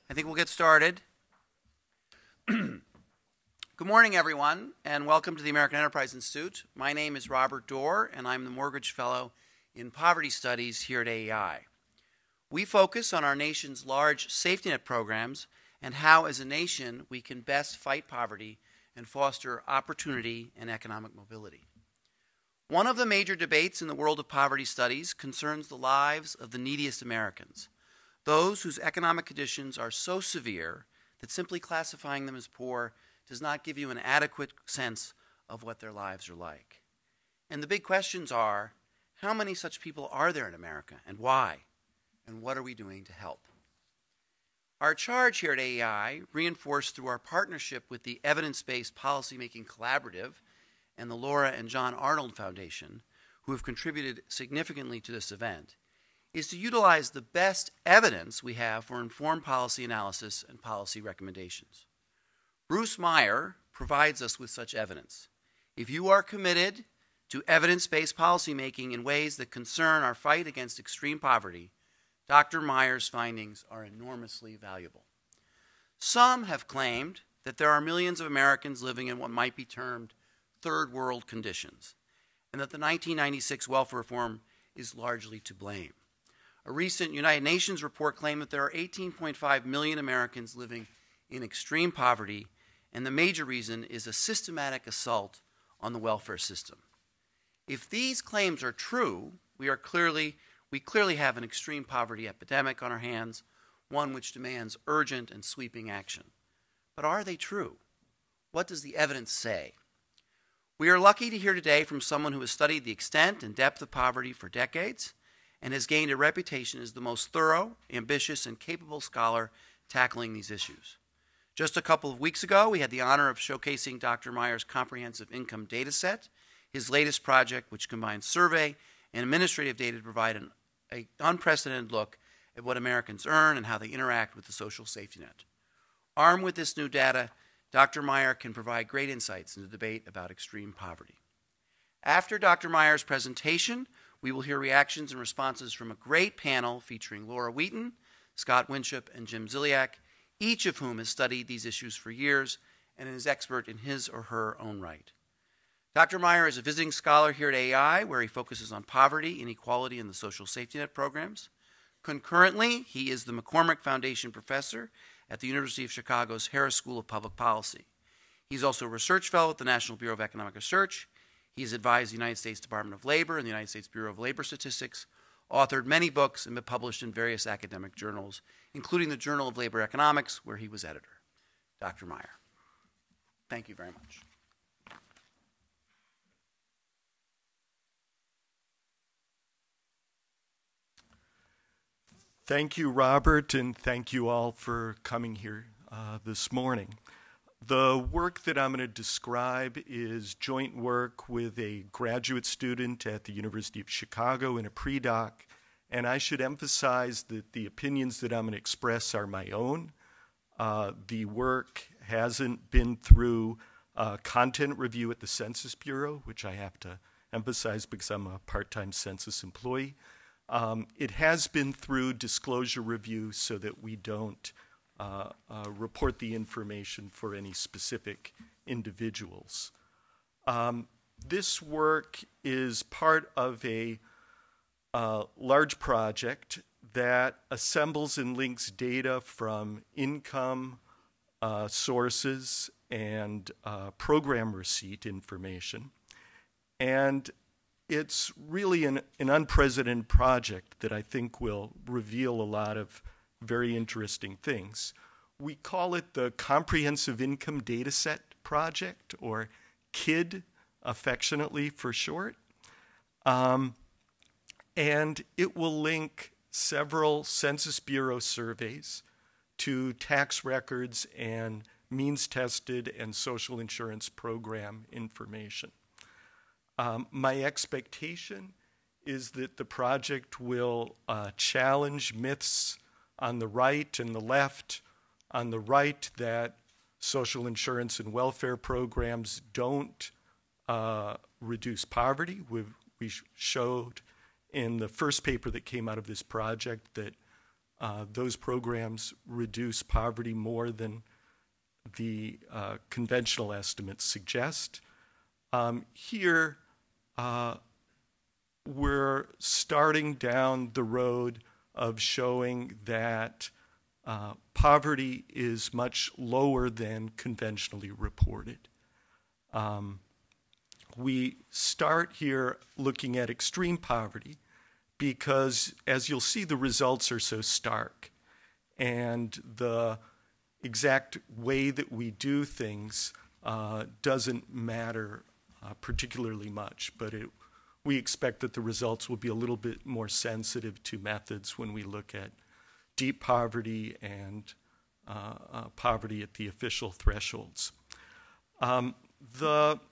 I think we'll get started. Good morning, everyone, and welcome to the American Enterprise Institute. My name is Robert Dorr, and I'm the Mortgage Fellow in Poverty Studies here at AEI. We focus on our nation's large safety net programs and how, as a nation, we can best fight poverty and foster opportunity and economic mobility. One of the major debates in the world of poverty studies concerns the lives of the neediest Americans, those whose economic conditions are so severe that simply classifying them as poor does not give you an adequate sense of what their lives are like. And the big questions are, how many such people are there in America, and why? And what are we doing to help? Our charge here at AEI, reinforced through our partnership with the Evidence-Based Policymaking Collaborative and the Laura and John Arnold Foundation, who have contributed significantly to this event, is to utilize the best evidence we have for informed policy analysis and policy recommendations. Bruce Meyer provides us with such evidence. If you are committed to evidence-based policymaking in ways that concern our fight against extreme poverty, Dr. Meyer's findings are enormously valuable. Some have claimed that there are millions of Americans living in what might be termed third world conditions, and that the 1996 welfare reform is largely to blame. A recent United Nations report claimed that there are 18.5 million Americans living in extreme poverty, and the major reason is a systematic assault on the welfare system. If these claims are true, we clearly have an extreme poverty epidemic on our hands, one which demands urgent and sweeping action. But are they true? What does the evidence say? We are lucky to hear today from someone who has studied the extent and depth of poverty for decades and has gained a reputation as the most thorough, ambitious, and capable scholar tackling these issues. Just a couple of weeks ago, we had the honor of showcasing Dr. Meyer's comprehensive income data set, his latest project, which combines survey and administrative data to provide an unprecedented look at what Americans earn and how they interact with the social safety net. Armed with this new data, Dr. Meyer can provide great insights in the debate about extreme poverty. After Dr. Meyer's presentation, we will hear reactions and responses from a great panel featuring Laura Wheaton, Scott Winship, and Jim Ziliak, each of whom has studied these issues for years and is expert in his or her own right. Dr. Meyer is a visiting scholar here at AEI, where he focuses on poverty, inequality, and the social safety net programs. Concurrently, he is the McCormick Foundation Professor at the University of Chicago's Harris School of Public Policy. He's also a research fellow at the National Bureau of Economic Research. He has advised the United States Department of Labor and the United States Bureau of Labor Statistics, authored many books, and been published in various academic journals, including the Journal of Labor Economics, where he was editor. Dr. Meyer, thank you very much. Thank you, Robert, and thank you all for coming here this morning. The work that I'm going to describe is joint work with a graduate student at the University of Chicago in a pre-doc, and I should emphasize that the opinions that I'm going to express are my own. The work hasn't been through content review at the Census Bureau, which I have to emphasize because I'm a part-time census employee. It has been through disclosure review so that we don't report the information for any specific individuals. This work is part of a large project that assembles and links data from income sources and program receipt information. And it's really an unprecedented project that I think will reveal a lot of very interesting things. We call it the Comprehensive Income Dataset Project, or KID, affectionately for short. And it will link several Census Bureau surveys to tax records and means-tested and social insurance program information. My expectation is that the project will challenge myths on the right and the left. On the right, that social insurance and welfare programs don't reduce poverty. We showed in the first paper that came out of this project that those programs reduce poverty more than the conventional estimates suggest. Here, we're starting down the road of showing that poverty is much lower than conventionally reported. We start here looking at extreme poverty because, as you'll see, the results are so stark. And the exact way that we do things doesn't matter particularly much, but we expect that the results will be a little bit more sensitive to methods when we look at deep poverty and poverty at the official thresholds. The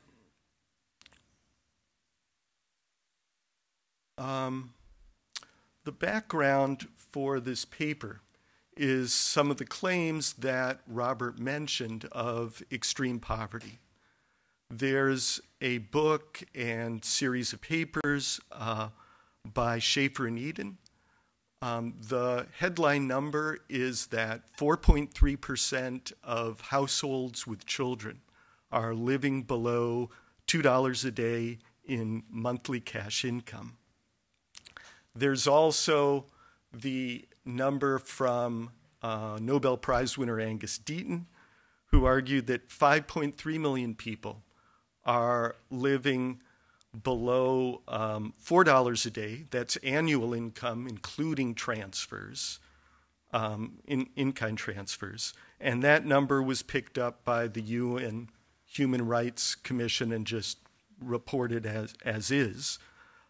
background for this paper is some of the claims that Robert mentioned of extreme poverty. There's a book and series of papers by Schaefer and Eden. The headline number is that 4.3% of households with children are living below $2 a day in monthly cash income. There's also the number from Nobel Prize winner Angus Deaton, who argued that 5.3 million people are living below $4 a day. That's annual income, including transfers, in-kind transfers. And that number was picked up by the UN Human Rights Commission and just reported as is.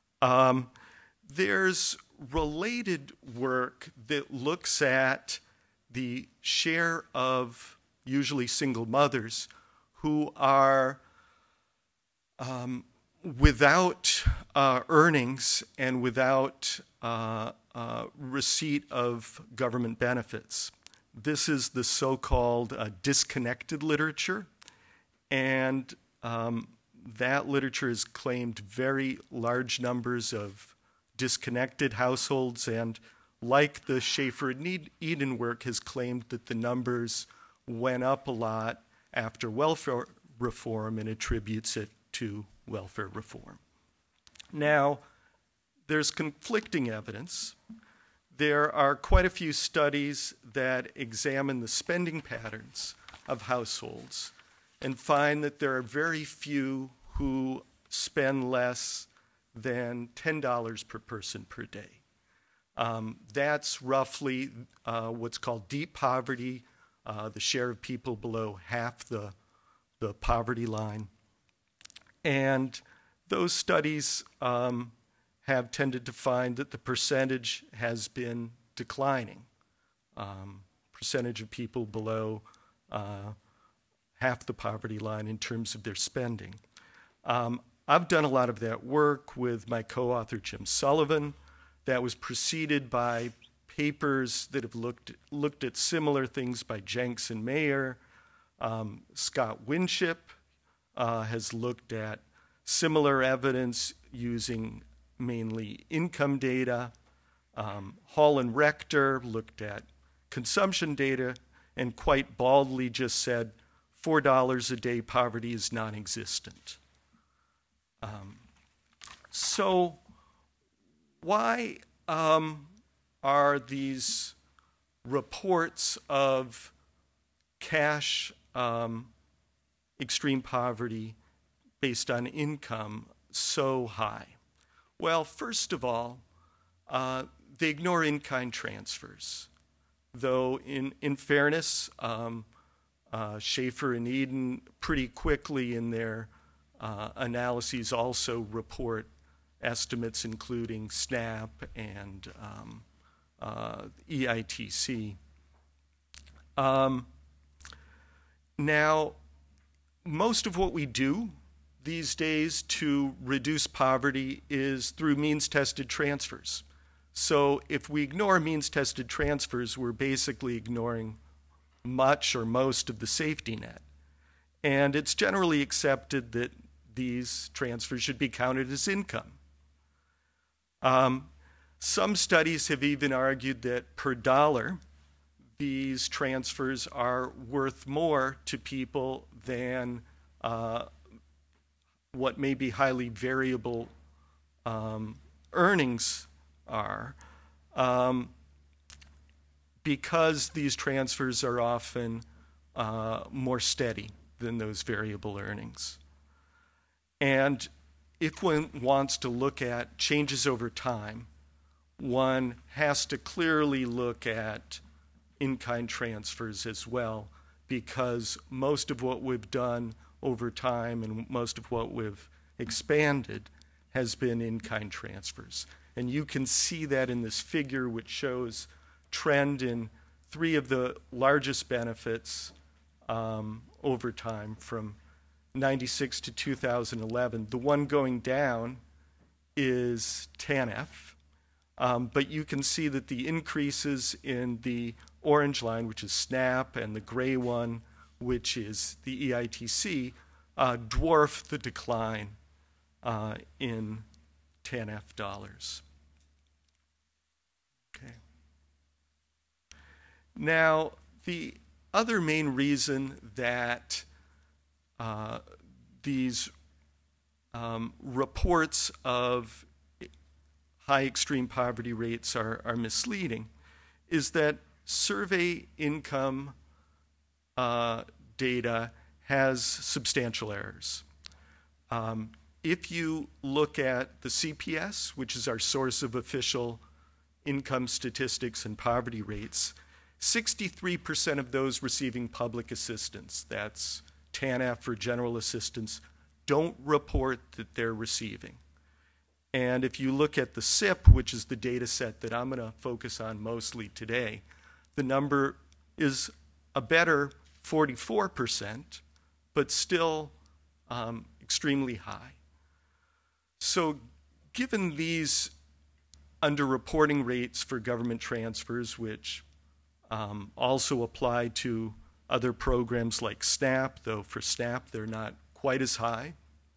There's related work that looks at the share of usually single mothers who are without earnings and without receipt of government benefits. This is the so-called disconnected literature, and that literature has claimed very large numbers of disconnected households, and like the Schaefer and Eden work, has claimed that the numbers went up a lot after welfare reform and attributes it to welfare reform. Now, there's conflicting evidence. There are quite a few studies that examine the spending patterns of households and find that there are very few who spend less than $10 per person per day. That's roughly what's called deep poverty, the share of people below half the poverty line. And those studies have tended to find that the percentage has been declining. Percentage of people below half the poverty line in terms of their spending. I've done a lot of that work with my co-author Jim Sullivan. That was preceded by papers that have looked at similar things by Jenks and Meyer. Scott Winship has looked at similar evidence using mainly income data. Hall and Rector looked at consumption data and quite baldly just said $4 a day poverty is non-existent. So why are these reports of cash extreme poverty based on income so high? Well, first of all, they ignore in-kind transfers. Though in fairness, Schaefer and Eden pretty quickly in their analyses also report estimates including SNAP and EITC. Now, most of what we do these days to reduce poverty is through means-tested transfers. So if we ignore means-tested transfers, we're basically ignoring much or most of the safety net. And it's generally accepted that these transfers should be counted as income. Some studies have even argued that per dollar, these transfers are worth more to people than what may be highly variable earnings are, because these transfers are often more steady than those variable earnings. And if one wants to look at changes over time, one has to clearly look at in-kind transfers as well, because most of what we've done over time and most of what we've expanded has been in-kind transfers. And you can see that in this figure, which shows trend in 3 of the largest benefits over time from 96 to 2011. The one going down is TANF, but you can see that the increases in the orange line, which is SNAP, and the gray one, which is the EITC, dwarf the decline in TANF dollars. Okay. Now, the other main reason that these reports of high extreme poverty rates are misleading is that survey income data has substantial errors. If you look at the CPS, which is our source of official income statistics and poverty rates, 63% of those receiving public assistance, that's TANF or general assistance, don't report that they're receiving. And if you look at the SIP, which is the data set that I'm going to focus on mostly today, the number is a better 44%, but still extremely high. So given these underreporting rates for government transfers, which also apply to other programs like SNAP, though for SNAP they're not quite as high,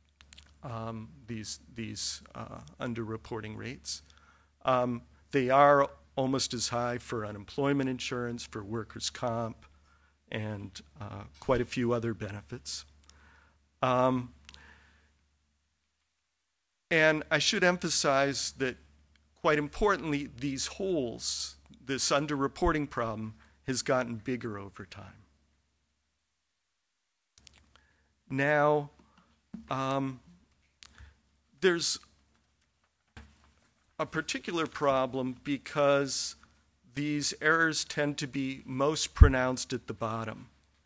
these underreporting rates. They are almost as high for unemployment insurance, for workers' comp, and quite a few other benefits. And I should emphasize that, quite importantly, these holes, this underreporting problem, has gotten bigger over time. Now, there's a particular problem because these errors tend to be most pronounced at the bottom.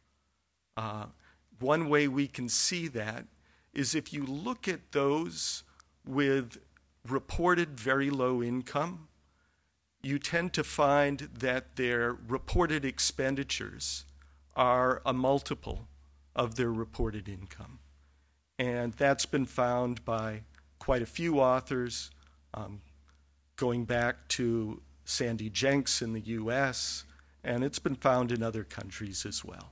One way we can see that is if you look at those with reported very low income, you tend to find that their reported expenditures are a multiple of their reported income. And that's been found by quite a few authors, going back to Sandy Jenks in the US, and it's been found in other countries as well.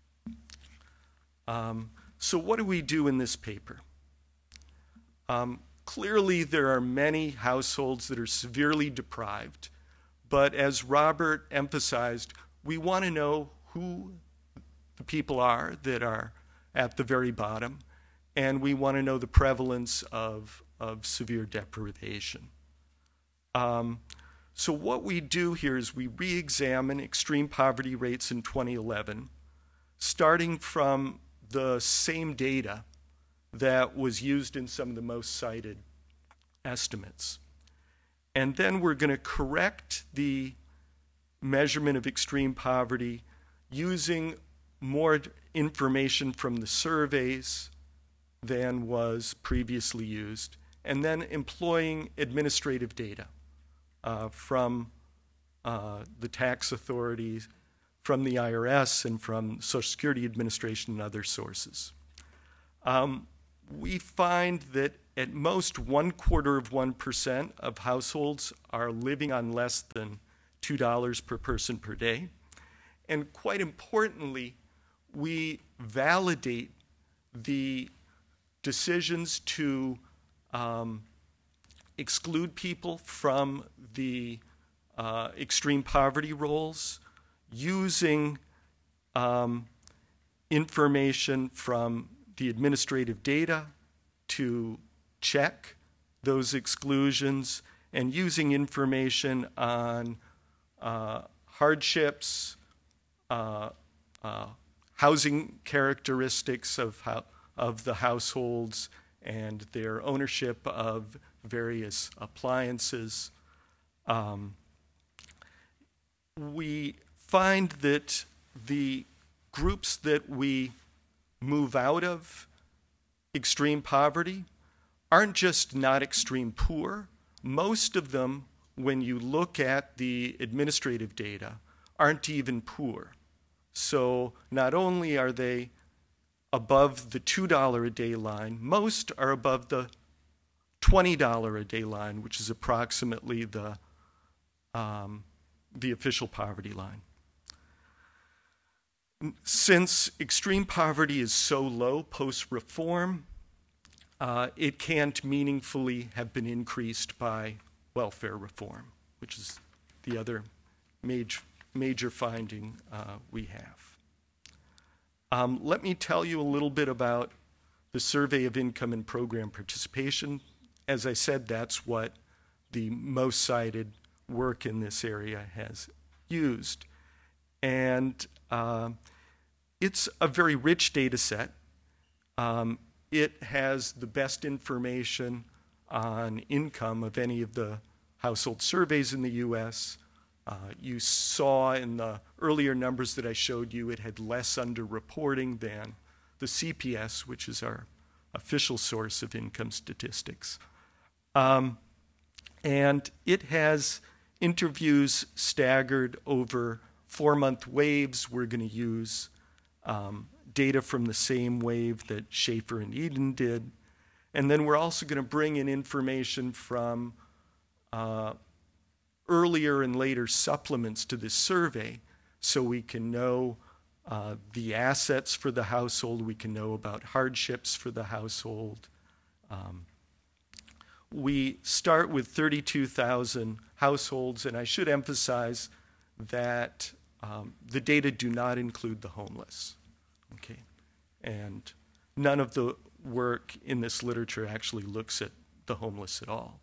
So what do we do in this paper? Clearly, there are many households that are severely deprived, but as Robert emphasized, we want to know who the people are that are at the very bottom, and we want to know the prevalence of severe deprivation. So what we do here is we re-examine extreme poverty rates in 2011, starting from the same data that was used in some of the most cited estimates. And then we're going to correct the measurement of extreme poverty using more information from the surveys than was previously used, and then employing administrative data from the tax authorities, from the IRS, and from Social Security Administration and other sources. We find that at most 1/4% of households are living on less than $2 per person per day. And quite importantly, we validate the decisions to exclude people from the extreme poverty rolls using information from the administrative data to check those exclusions, and using information on hardships, housing characteristics of the households, and their ownership of various appliances. We find that the groups that we move out of extreme poverty aren't just not extreme poor. Most of them, when you look at the administrative data, aren't even poor. So not only are they above the $2 a day line, most are above the $20 a day line, which is approximately the official poverty line. Since extreme poverty is so low post-reform, it can't meaningfully have been increased by welfare reform, which is the other major finding we have. Let me tell you a little bit about the Survey of Income and Program Participation. As I said, that's what the most cited work in this area has used. And it's a very rich data set. It has the best information on income of any of the household surveys in the U.S. You saw in the earlier numbers that I showed you, it had less underreporting than the CPS, which is our official source of income statistics. And it has interviews staggered over 4-month waves. We're going to use data from the same wave that Schaefer and Eden did. And then we're also going to bring in information from earlier and later supplements to this survey so we can know the assets for the household, we can know about hardships for the household. We start with 32,000 households, and I should emphasize that the data do not include the homeless. Okay, and none of the work in this literature actually looks at the homeless at all.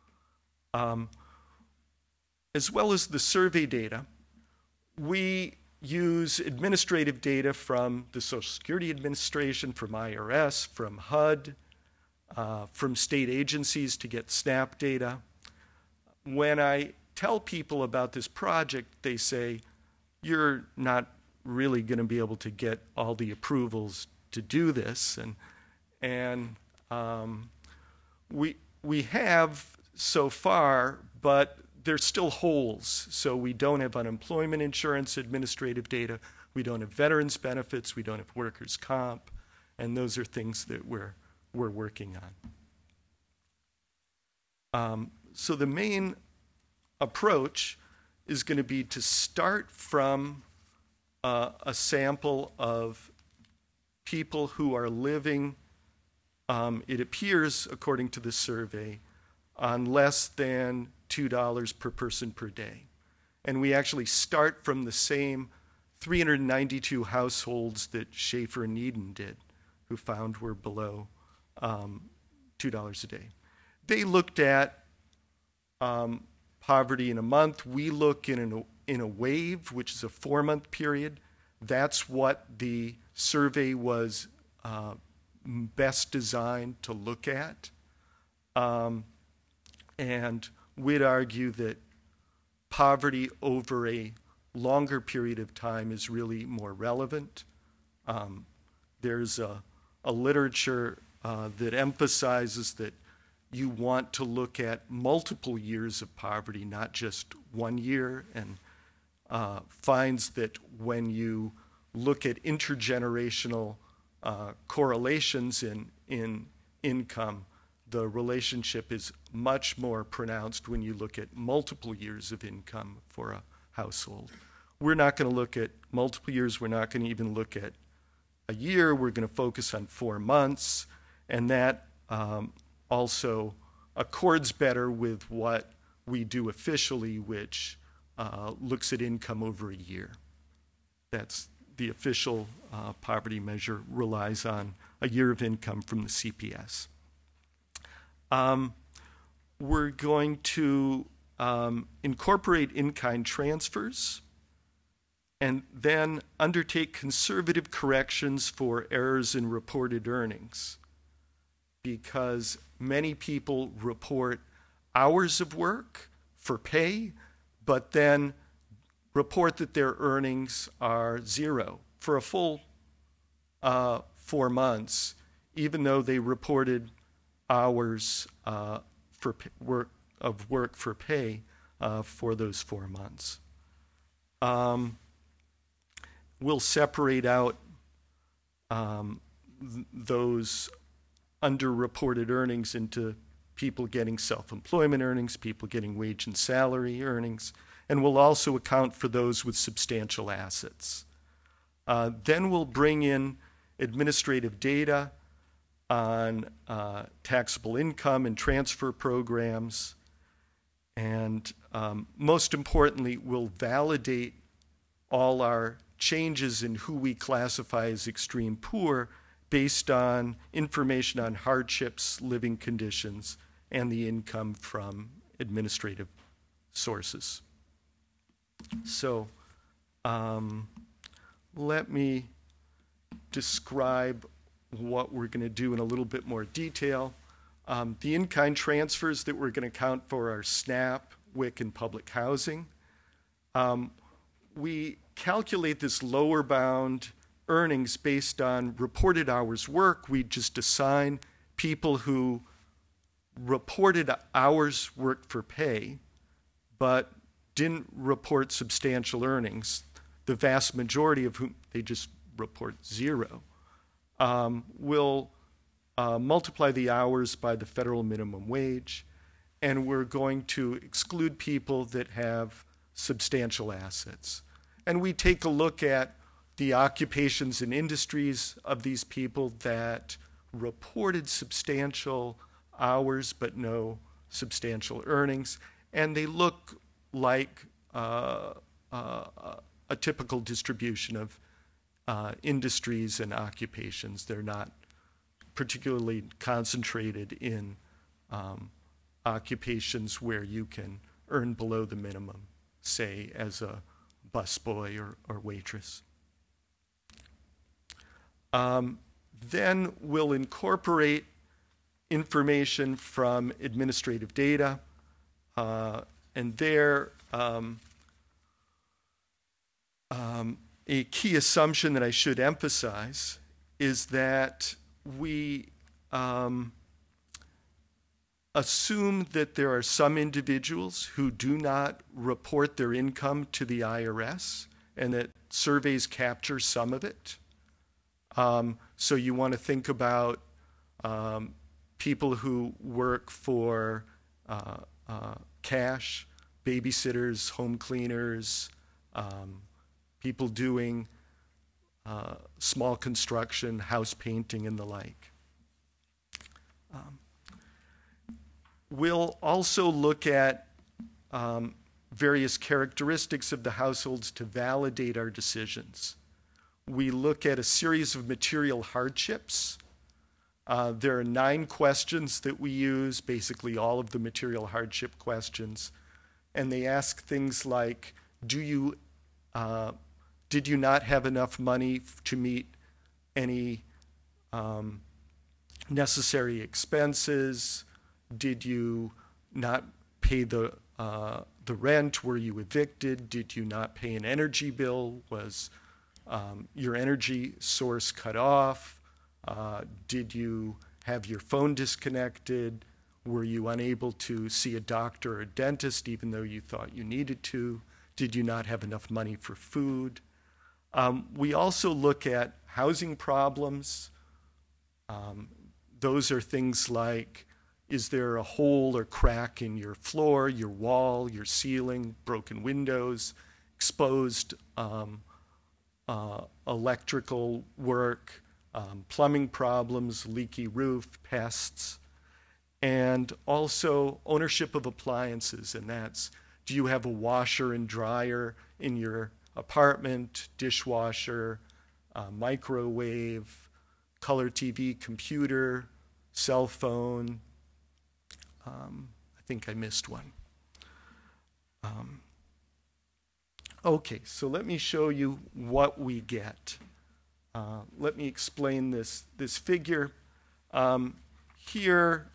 As well as the survey data, we use administrative data from the Social Security Administration, from IRS, from HUD, from state agencies to get SNAP data. When I tell people about this project, they say, you're not really going to be able to get all the approvals to do this. And we have so far, but there's still holes. So we don't have unemployment insurance administrative data. We don't have veterans benefits. We don't have workers' comp. And those are things that we're working on. So the main approach is going to be to start from a sample of people who are living, it appears, according to the survey, on less than $2 per person per day. And we actually start from the same 392 households that Schaefer and Eden did, who found were below $2 a day. They looked at poverty in a month. We look in a wave, which is a 4-month period. That's what the survey was best designed to look at. And we'd argue that poverty over a longer period of time is really more relevant. There's a literature that emphasizes that you want to look at multiple years of poverty, not just 1 year, and finds that when you look at intergenerational correlations in income, the relationship is much more pronounced when you look at multiple years of income for a household. We're not going to look at multiple years. We're not going to even look at a year. We're going to focus on 4 months, and that also accords better with what we do officially, which looks at income over a year. That's the official poverty measure, relies on a year of income from the CPS. We're going to incorporate in-kind transfers and then undertake conservative corrections for errors in reported earnings, because many people report hours of work for pay, but then report that their earnings are zero for a full 4 months, even though they reported hours for work for pay for those 4 months. We'll separate out those underreported earnings into people getting self-employment earnings, people getting wage and salary earnings, and we'll also account for those with substantial assets. Then we'll bring in administrative data on taxable income and transfer programs, and most importantly, we'll validate all our changes in who we classify as extreme poor based on information on hardships, living conditions, and the income from administrative sources. So let me describe what we're going to do in a little bit more detail. The in-kind transfers that we're going to count for are SNAP, WIC, and public housing. We calculate this lower bound earnings based on reported hours work. We just assign people who reported hours worked for pay but didn't report substantial earnings, the vast majority of whom they just report zero. We'll multiply the hours by the federal minimum wage, and we're going to exclude people that have substantial assets. And we take a look at the occupations and industries of these people that reported substantial hours but no substantial earnings, and they look like a typical distribution of industries and occupations. They're not particularly concentrated in occupations where you can earn below the minimum, say as a busboy or waitress. Then we'll incorporate information from administrative data, and there a key assumption that I should emphasize is that we assume that there are some individuals who do not report their income to the IRS and that surveys capture some of it. So you want to think about people who work for cash, babysitters, home cleaners, people doing small construction, house painting, and the like. We'll also look at various characteristics of the households to validate our decisions. We look at a series of material hardships. There are 9 questions that we use, basically all of the material hardship questions, and they ask things like, did you not have enough money to meet any necessary expenses? Did you not pay the rent? Were you evicted? Did you not pay an energy bill? Was your energy source cut off? Did you have your phone disconnected? Were you unable to see a doctor or a dentist even though you thought you needed to? Did you not have enough money for food? We also look at housing problems. Those are things like, is there a hole or crack in your floor, your wall, your ceiling, broken windows, exposed electrical work, plumbing problems, leaky roof, pests. and also ownership of appliances, and that's, do you have a washer and dryer in your apartment, dishwasher, microwave, color TV, computer, cell phone. I think I missed one. Okay, so let me show you what we get. Let me explain this figure. Here,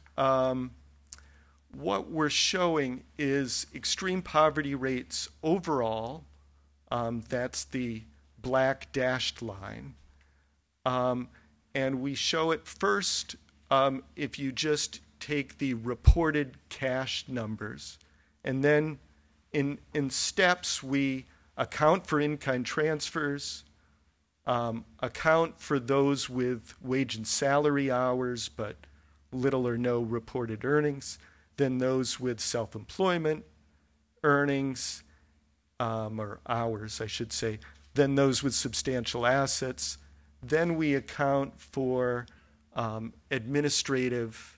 what we're showing is extreme poverty rates overall. That's the black dashed line. And we show it first if you just take the reported cash numbers. And then in steps, we account for in-kind transfers, account for those with wage and salary hours, but little or no reported earnings, then those with self-employment earnings, or hours, I should say, then those with substantial assets. Then we account for administrative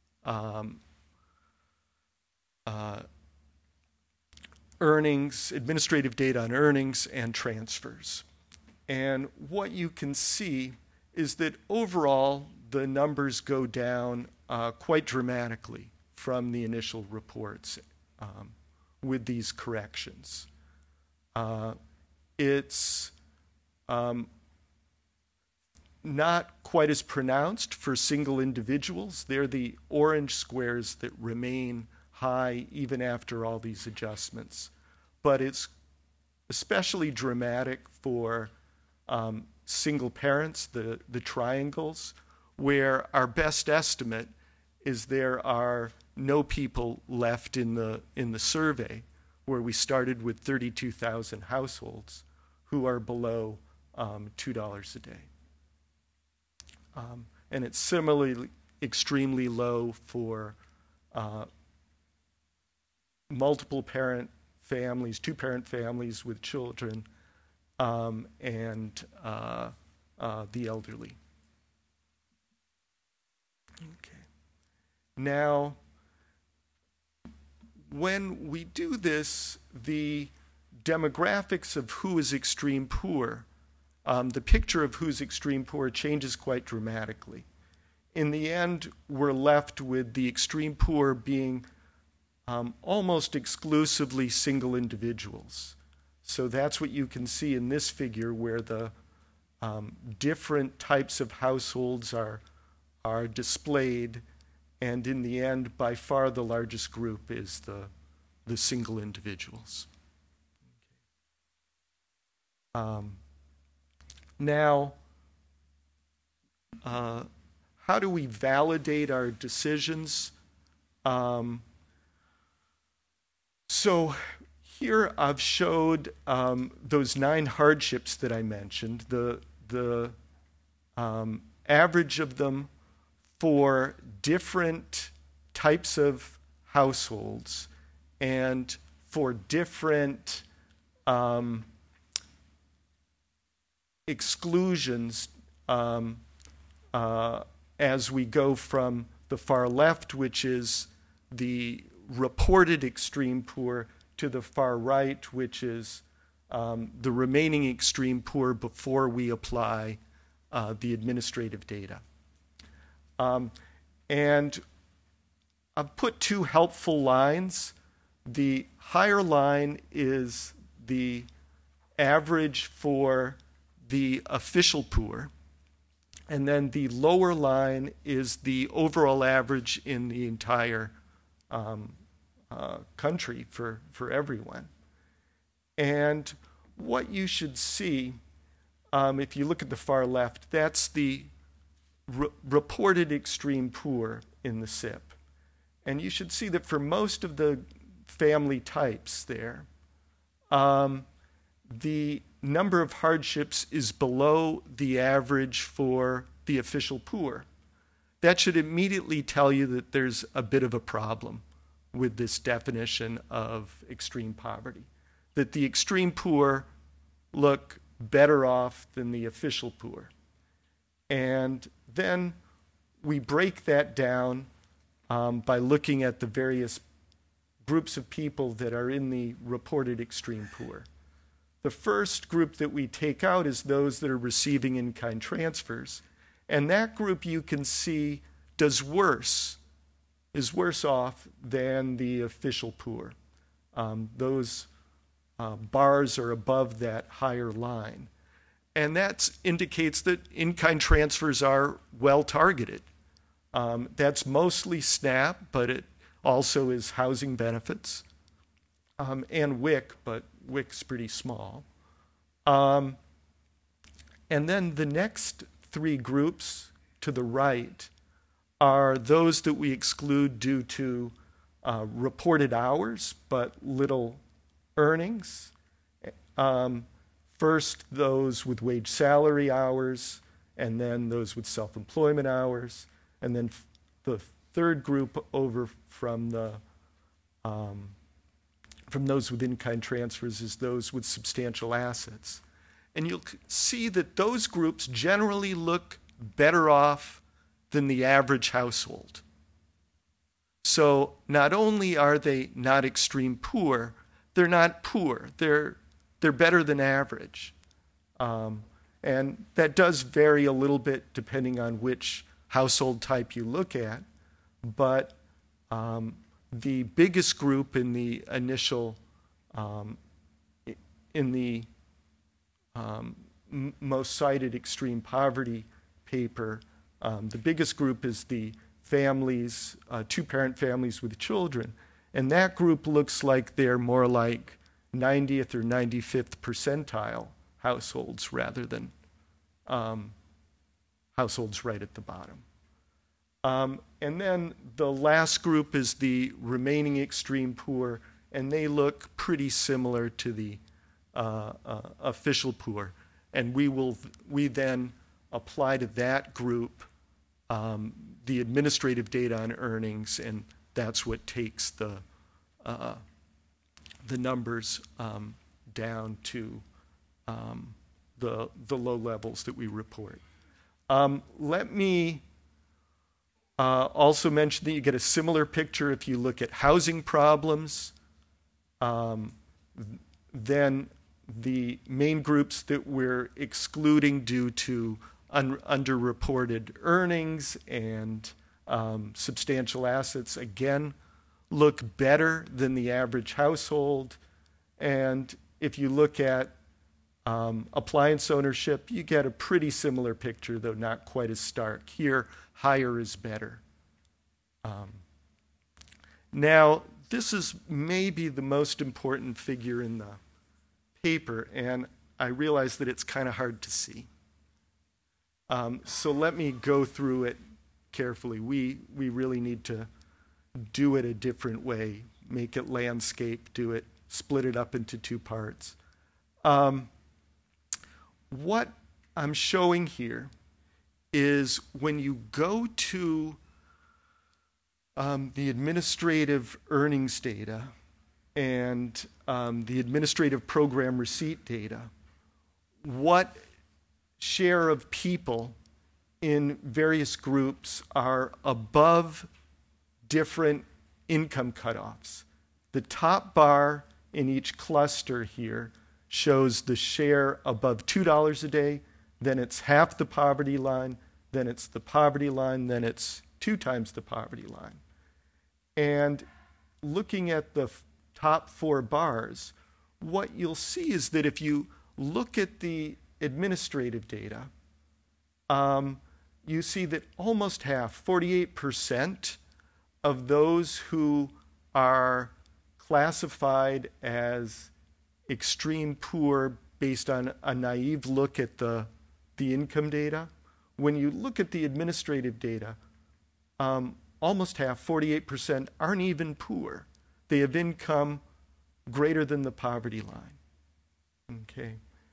earnings, administrative data on earnings and transfers. And what you can see is that overall the numbers go down quite dramatically from the initial reports with these corrections. It's not quite as pronounced for single individuals. They're the orange squares that remain high even after all these adjustments. But it's especially dramatic for single parents, the triangles, where our best estimate is there are no people left in the survey, where we started with 32,000 households who are below $2 a day. And it's similarly extremely low for multiple parent families, two-parent families with children, and the elderly. Okay. Now, when we do this, the demographics of who is extreme poor, the picture of who's extreme poor changes quite dramatically. In the end, we're left with the extreme poor being almost exclusively single individuals. So that's what you can see in this figure, where the different types of households are displayed, and in the end, by far the largest group is the single individuals. Now, how do we validate our decisions? So here I've showed those 9 hardships that I mentioned, the average of them for different types of households and for different exclusions as we go from the far left, which is the reported extreme poor, to the far right, which is the remaining extreme poor before we apply the administrative data. And I've put 2 helpful lines. The higher line is the average for the official poor, and then the lower line is the overall average in the entire country for everyone. And what you should see, if you look at the far left, that's the reported extreme poor in the SIP. And you should see that for most of the family types there, the number of hardships is below the average for the official poor. That should immediately tell you that there's a bit of a problem with this definition of extreme poverty, that the extreme poor look better off than the official poor. And then we break that down by looking at the various groups of people that are in the reported extreme poor. The first group that we take out is those that are receiving in-kind transfers. And that group, you can see, is worse off than the official poor. Those bars are above that higher line. And that indicates that in-kind transfers are well targeted. That's mostly SNAP, but it also is housing benefits, and WIC, but WIC's pretty small. And then the next three groups to the right are those that we exclude due to reported hours, but little earnings. First, those with wage salary hours, and then those with self-employment hours, and then the third group over from those with in-kind transfers is those with substantial assets. And you'll see that those groups generally look better off than the average household. So not only are they not extreme poor, they're not poor. They're better than average. And that does vary a little bit depending on which household type you look at. But the biggest group in the initial, most cited extreme poverty paper, the biggest group is the families, two-parent families with children. And that group looks like they're more like 90th or 95th percentile households rather than households right at the bottom. And then the last group is the remaining extreme poor, and they look pretty similar to the official poor. And we then apply to that group the administrative data on earnings, and that's what takes the numbers down to the low levels that we report. Let me also mention that you get a similar picture if you look at housing problems. Then the main groups that we're excluding due to underreported earnings and substantial assets, again, look better than the average household. And if you look at appliance ownership, you get a pretty similar picture, though not quite as stark. Here, higher is better. Now, this is maybe the most important figure in the paper, and I realize that it's kind of hard to see. So let me go through it carefully. We really need to do it a different way, make it landscape, split it up into two parts. What I'm showing here is when you go to the administrative earnings data and the administrative program receipt data, what share of people in various groups are above different income cutoffs. The top bar in each cluster here shows the share above $2 a day, then it's half the poverty line, then it's the poverty line, then it's 2 times the poverty line. And looking at the top 4 bars, what you'll see is that if you look at the administrative data, you see that almost half, 48%, of those who are classified as extreme poor based on a naive look at the income data, when you look at the administrative data, almost half, 48%, aren't even poor. They have income greater than the poverty line. Okay.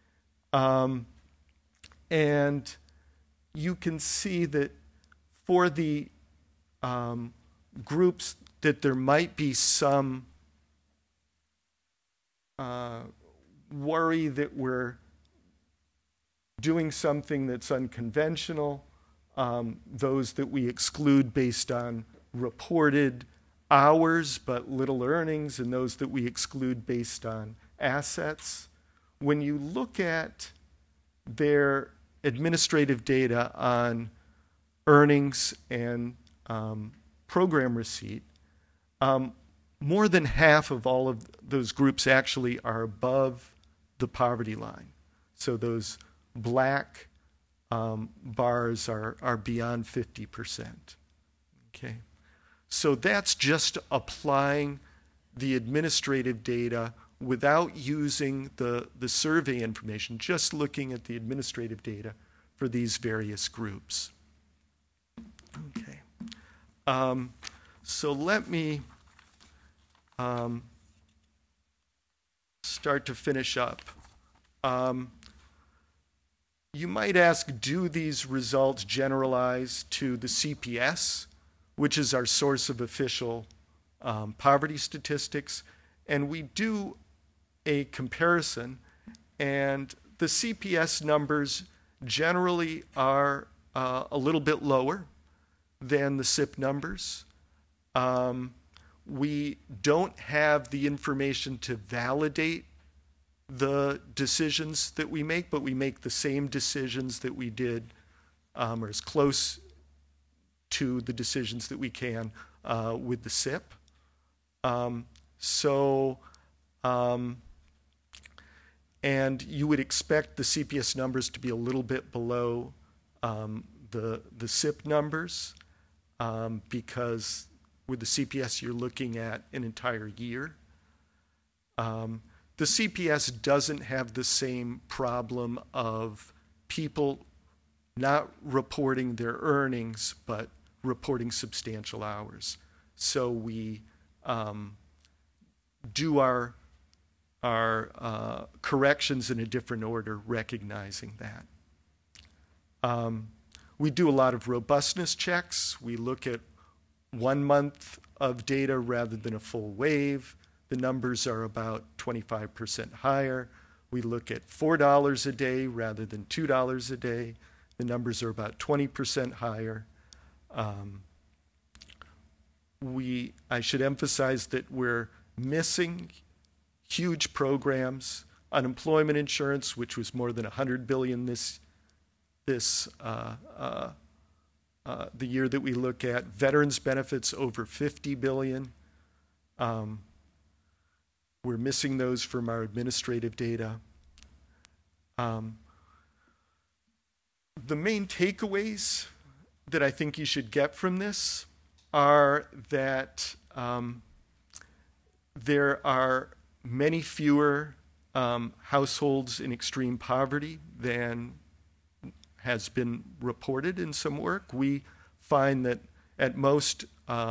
And you can see that for the groups that there might be some worry that we're doing something that's unconventional, those that we exclude based on reported hours but little earnings, and those that we exclude based on assets. When you look at their administrative data on earnings and program receipt, more than half of all of those groups actually are above the poverty line. So those black bars are beyond 50%. Okay, so that's just applying the administrative data without using the survey information, just looking at the administrative data for these various groups. Okay, so let me start to finish up. You might ask, do these results generalize to the CPS, which is our source of official poverty statistics? And we do a comparison, and the CPS numbers generally are a little bit lower than the SIP numbers. We don't have the information to validate the decisions that we make, but we make the same decisions that we did, or as close to the decisions that we can with the SIP. And you would expect the CPS numbers to be a little bit below the SIP numbers, because with the CPS you're looking at an entire year. The CPS doesn't have the same problem of people not reporting their earnings, but reporting substantial hours. So we do our corrections in a different order, recognizing that. We do a lot of robustness checks. We look at 1 month of data rather than a full wave. The numbers are about 25% higher. We look at $4 a day rather than $2 a day. The numbers are about 20% higher. I should emphasize that we're missing huge programs. Unemployment insurance, which was more than $100 billion the year that we look at. Veterans benefits over $50 billion. We're missing those from our administrative data. The main takeaways that I think you should get from this are that there are many fewer households in extreme poverty than has been reported in some work. We find that at most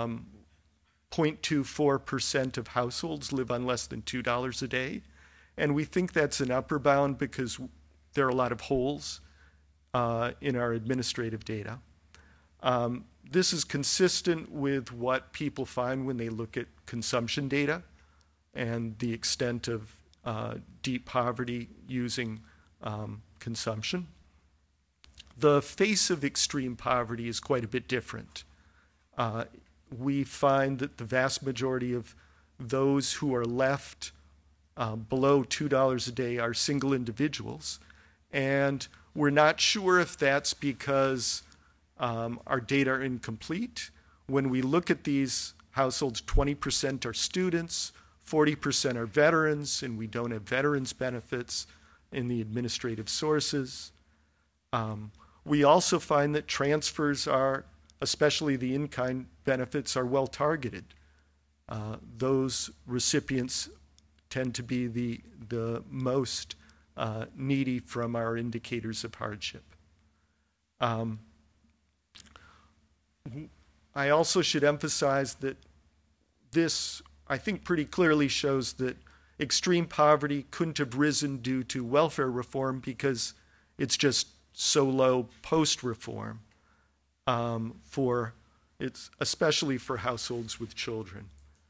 0.24% of households live on less than $2 a day. And we think that's an upper bound because there are a lot of holes in our administrative data. This is consistent with what people find when they look at consumption data and the extent of deep poverty using consumption. The face of extreme poverty is quite a bit different. We find that the vast majority of those who are left below $2 a day are single individuals. And we're not sure if that's because our data are incomplete. When we look at these households, 20% are students, 40% are veterans, and we don't have veterans benefits in the administrative sources. We also find that transfers are, especially the in-kind benefits, are well targeted. Those recipients tend to be the most needy from our indicators of hardship. I also should emphasize that this, I think, pretty clearly shows that extreme poverty couldn't have risen due to welfare reform because it's just so low post-reform, especially for households with children.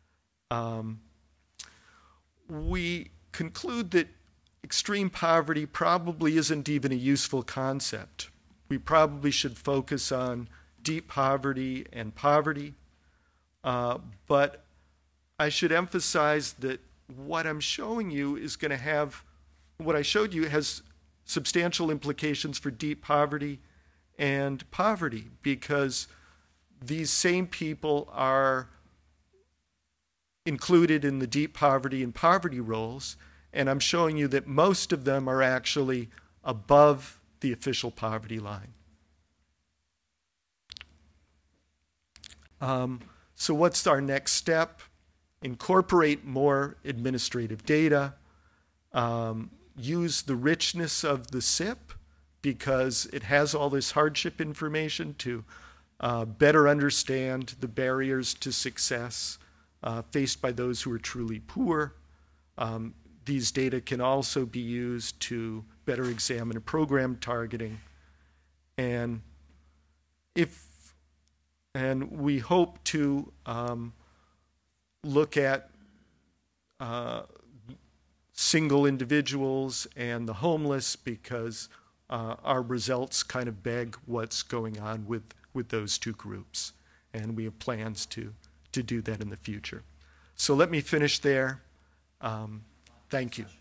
We conclude that extreme poverty probably isn't even a useful concept. We probably should focus on deep poverty and poverty. But I should emphasize that what I'm showing you is going to have, what I showed you has substantial implications for deep poverty and poverty, because these same people are included in the deep poverty and poverty rolls, and I'm showing you that most of them are actually above the official poverty line. So what's our next step? Incorporate more administrative data, use the richness of the SIP because it has all this hardship information to better understand the barriers to success faced by those who are truly poor. These data can also be used to better examine program targeting. And we hope to look at single individuals and the homeless, because our results kind of beg what's going on with those two groups. And we have plans to do that in the future. So let me finish there. Thank you.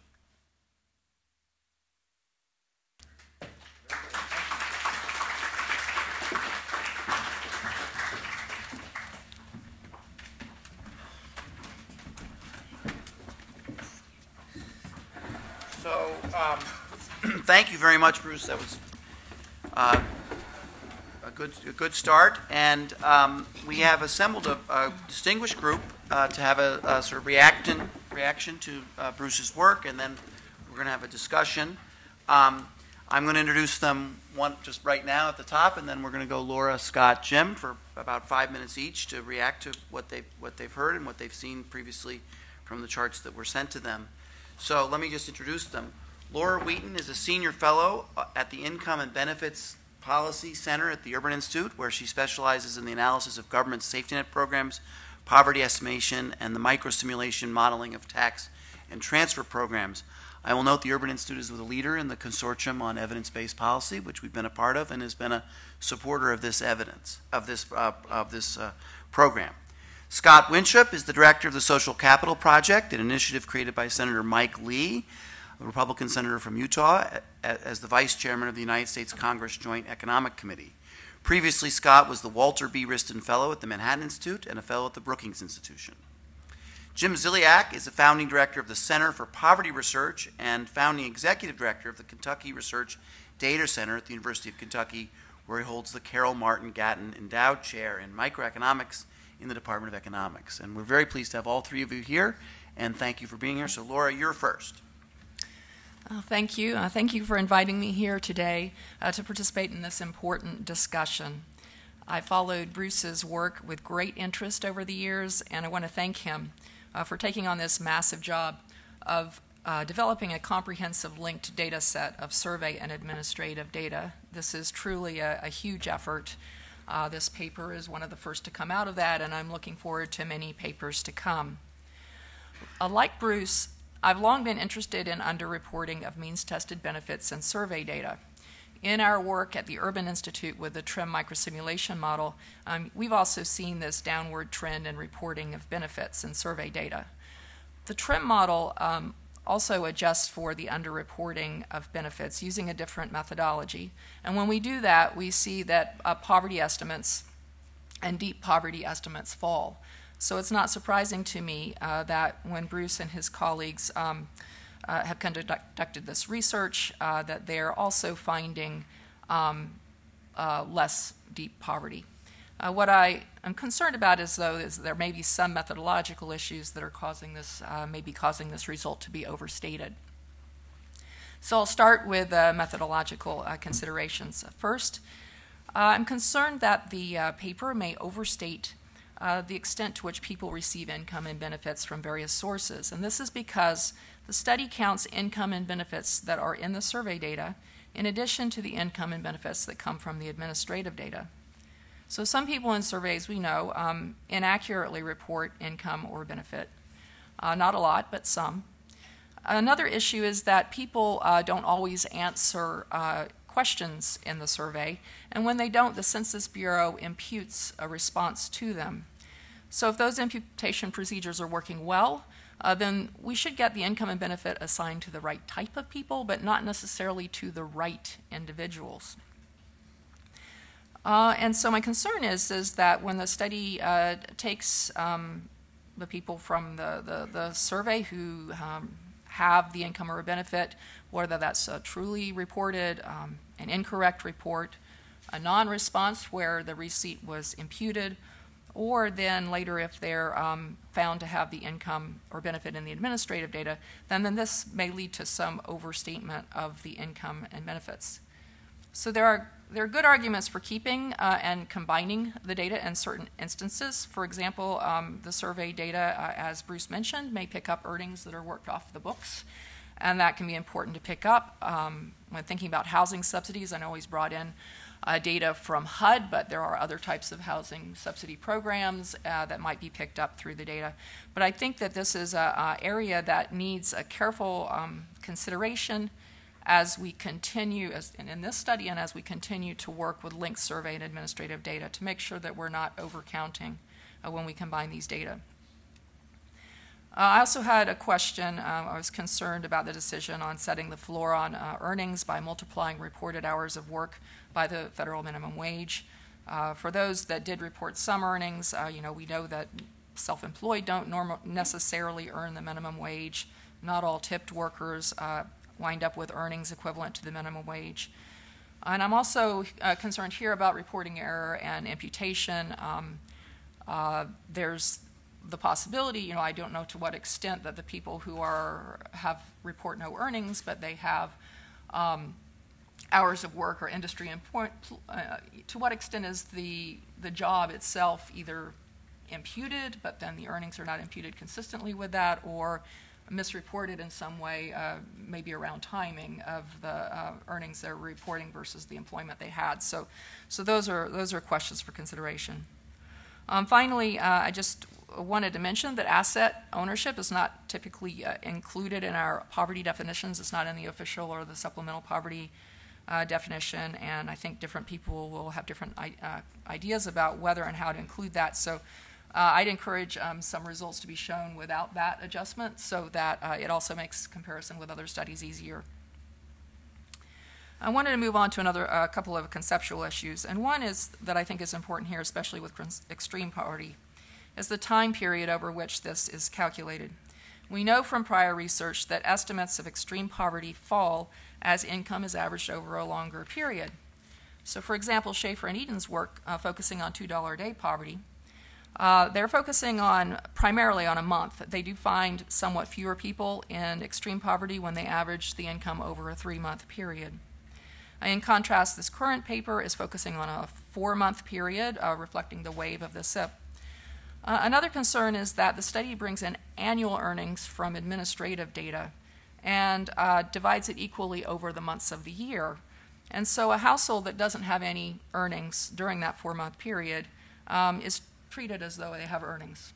So, thank you very much, Bruce. That was a good start, and we have assembled a distinguished group to have a sort of reaction to Bruce's work, and then we're going to have a discussion. I'm going to introduce them just right now at the top, and then we're going to go Laura, Scott, Jim for about 5 minutes each to react to what they've heard and what they've seen previously from the charts that were sent to them. So let me just introduce them. Laura Wheaton is a senior fellow at the Income and Benefits Policy Center at the Urban Institute, where she specializes in the analysis of government safety net programs, poverty estimation, and the microsimulation modeling of tax and transfer programs. I will note the Urban Institute is the leader in the consortium on evidence-based policy, which we've been a part of, and has been a supporter of this program. Scott Winship is the director of the Social Capital Project, an initiative created by Senator Mike Lee, a Republican senator from Utah, as the vice chairman of the United States Congress Joint Economic Committee. Previously, Scott was the Walter B. Wriston Fellow at the Manhattan Institute and a fellow at the Brookings Institution. Jim Ziliak is the founding director of the Center for Poverty Research and founding executive director of the Kentucky Research Data Center at the University of Kentucky, where he holds the Carol Martin Gatton Endowed Chair in Microeconomics in the Department of Economics. And we're very pleased to have all three of you here, and thank you for being here. So Laura, you're first. Thank you. Thank you for inviting me here today to participate in this important discussion. I followed Bruce's work with great interest over the years, and I want to thank him for taking on this massive job of developing a comprehensive linked data set of survey and administrative data. This is truly a huge effort. This paper is one of the first to come out of that, and I'm looking forward to many papers to come. Like Bruce, I've long been interested in underreporting of means-tested benefits and survey data. In our work at the Urban Institute with the TRIM microsimulation model, we've also seen this downward trend in reporting of benefits and survey data. The TRIM model also adjusts for the underreporting of benefits using a different methodology. And when we do that, we see that poverty estimates and deep poverty estimates fall. So it's not surprising to me that when Bruce and his colleagues have conducted this research, that they're also finding less deep poverty. What I am concerned about is there may be some methodological issues that are causing this, causing this result to be overstated. So I'll start with methodological considerations. First, I'm concerned that the paper may overstate the extent to which people receive income and benefits from various sources. And this is because the study counts income and benefits that are in the survey data in addition to the income and benefits that come from the administrative data. So some people in surveys, we know, inaccurately report income or benefit. Not a lot, but some. Another issue is that people don't always answer questions in the survey, and when they don't, the Census Bureau imputes a response to them. So if those imputation procedures are working well, then we should get the income and benefit assigned to the right type of people, but not necessarily to the right individuals. And so my concern is that when the study takes the people from the survey who have the income or a benefit, whether that's truly reported, an incorrect report, a non-response where the receipt was imputed, or then later if they're found to have the income or benefit in the administrative data, then this may lead to some overstatement of the income and benefits. So there are good arguments for keeping and combining the data in certain instances. For example, the survey data, as Bruce mentioned, may pick up earnings that are worked off the books, and that can be important to pick up. When thinking about housing subsidies, I know he's brought in data from HUD, but there are other types of housing subsidy programs that might be picked up through the data. But I think that this is an area that needs a careful consideration as we continue, in this study, and as we continue to work with linked survey and administrative data to make sure that we're not overcounting when we combine these data. I also had a question. I was concerned about the decision on setting the floor on earnings by multiplying reported hours of work by the federal minimum wage. For those that did report some earnings, we know that self-employed don't necessarily earn the minimum wage. Not all tipped workers wind up with earnings equivalent to the minimum wage. And I'm also concerned here about reporting error and imputation. There's the possibility, I don't know to what extent that the people who report no earnings, but they have hours of work or industry to what extent is the job itself either imputed, but then the earnings are not imputed consistently with that, or misreported in some way, maybe around timing of the earnings they're reporting versus the employment they had. So those are questions for consideration. Finally, I just wanted to mention that asset ownership is not typically included in our poverty definitions. It's not in the official or the supplemental poverty definition, and I think different people will have different ideas about whether and how to include that. So I'd encourage some results to be shown without that adjustment so that it also makes comparison with other studies easier. I wanted to move on to a couple of conceptual issues, and one is that I think is important here, especially with extreme poverty, is the time period over which this is calculated. We know from prior research that estimates of extreme poverty fall as income is averaged over a longer period. So for example, Schaefer and Eden's work focusing on $2 a day poverty, they're focusing primarily on a month. They do find somewhat fewer people in extreme poverty when they average the income over a 3-month period. In contrast, this current paper is focusing on a 4-month period, reflecting the wave of the SIP. Another concern is that the study brings in annual earnings from administrative data and divides it equally over the months of the year. And so a household that doesn't have any earnings during that 4-month period is treated as though they have earnings.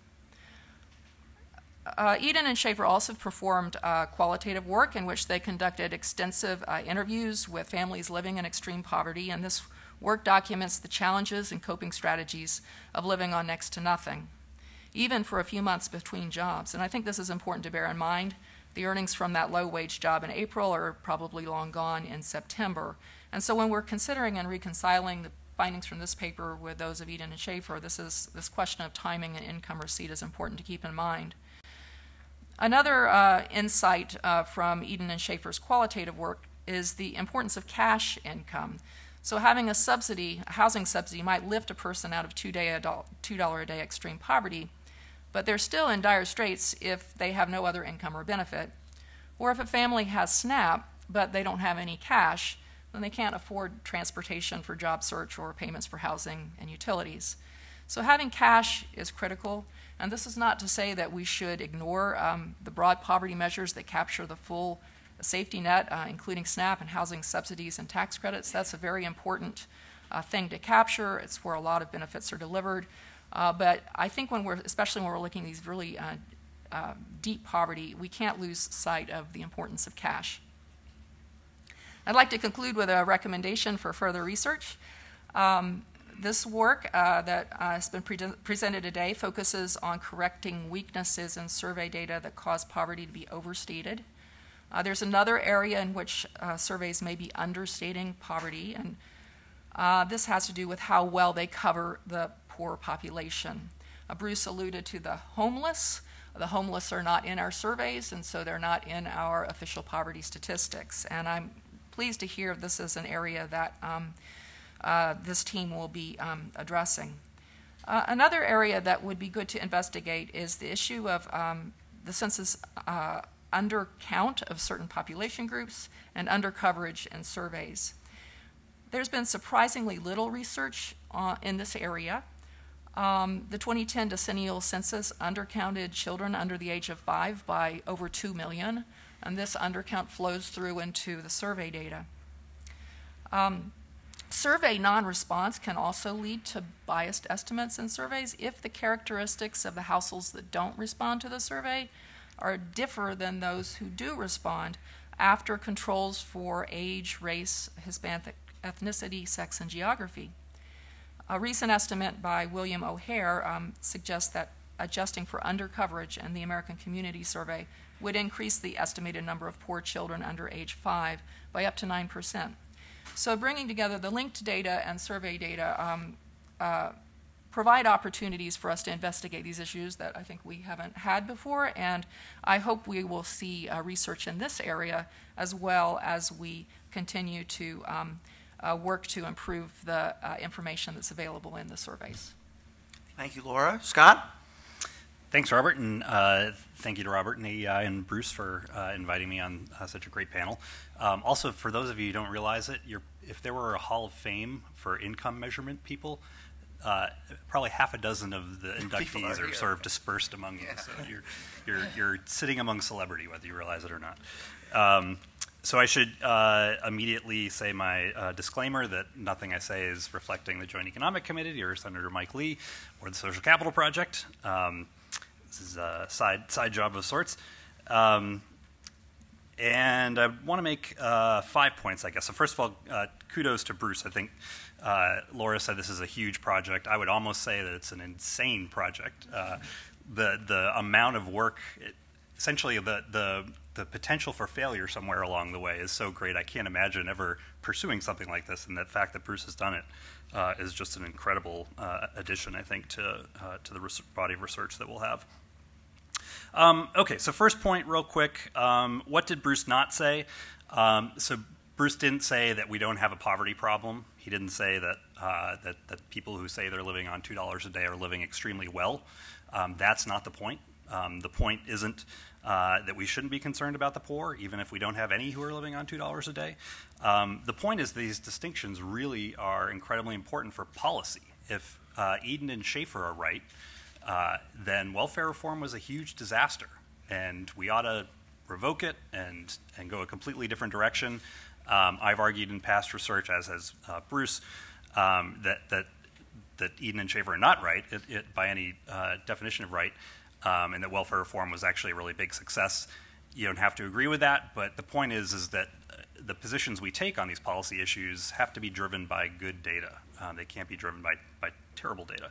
Eden and Schaefer also performed qualitative work in which they conducted extensive interviews with families living in extreme poverty, and this work documents the challenges and coping strategies of living on next to nothing, even for a few months between jobs. And I think this is important to bear in mind. The earnings from that low-wage job in April are probably long gone in September. And so when we're considering and reconciling the findings from this paper with those of Eden and Schaefer, this question of timing and income receipt is important to keep in mind. Another insight from Eden and Schaefer's qualitative work is the importance of cash income. So having a subsidy, a housing subsidy, might lift a person out of $2 a day extreme poverty, but they're still in dire straits if they have no other income or benefit. Or if a family has SNAP, but they don't have any cash, then they can't afford transportation for job search or payments for housing and utilities. So having cash is critical, and this is not to say that we should ignore the broad poverty measures that capture the full safety net, including SNAP and housing subsidies and tax credits. That's a very important thing to capture. It's where a lot of benefits are delivered. But I think especially when we're looking at these really deep poverty, we can't lose sight of the importance of cash. I'd like to conclude with a recommendation for further research. This work that has been presented today focuses on correcting weaknesses in survey data that cause poverty to be overstated. There's another area in which surveys may be understating poverty, and this has to do with how well they cover the poor population. Bruce alluded to the homeless. The homeless are not in our surveys, and so they're not in our official poverty statistics. And I'm pleased to hear this is an area that this team will be addressing. Another area that would be good to investigate is the issue of the census undercount of certain population groups and undercoverage in surveys. There's been surprisingly little research in this area. The 2010 decennial census undercounted children under the age of 5 by over 2 million, and this undercount flows through into the survey data. Survey non-response can also lead to biased estimates in surveys if the characteristics of the households that don't respond to the survey are differ than those who do respond after controls for age, race, Hispanic ethnicity, sex, and geography. A recent estimate by William O'Hare suggests that adjusting for undercoverage in the American Community Survey would increase the estimated number of poor children under age 5 by up to 9%. So bringing together the linked data and survey data provide opportunities for us to investigate these issues that I think we haven't had before, and I hope we will see research in this area as well as we continue to work to improve the information that's available in the surveys. Thank you, Laura. Scott? Thanks, Robert, and thank you to Robert and AEI and Bruce for inviting me on such a great panel. Also, for those of you who don't realize it, if there were a Hall of Fame for income measurement people, probably half a dozen of the inductees are sort of dispersed among you. So you're sitting among celebrity, whether you realize it or not. So I should immediately say my disclaimer that nothing I say is reflecting the Joint Economic Committee or Senator Mike Lee or the Social Capital Project. This is a side job of sorts. And I want to make 5 points, I guess. So first of all, kudos to Bruce. I think Laura said this is a huge project. I would almost say that it's an insane project. The amount of work, essentially the potential for failure somewhere along the way is so great. I can't imagine ever pursuing something like this, and the fact that Bruce has done it is just an incredible addition, I think, to the body of research that we'll have. Okay, so first point real quick. What did Bruce not say? So Bruce didn't say that we don't have a poverty problem. He didn't say that, that people who say they're living on $2 a day are living extremely well. That's not the point. The point isn't that we shouldn't be concerned about the poor, even if we don't have any who are living on $2 a day. The point is these distinctions really are incredibly important for policy. If Eden and Schaefer are right, then welfare reform was a huge disaster, and we ought to revoke it and go a completely different direction. I've argued in past research, as has Bruce, that Eden and Schaefer are not right by any definition of right, and that welfare reform was actually a really big success. You don't have to agree with that, but the point is that the positions we take on these policy issues have to be driven by good data. They can't be driven by terrible data.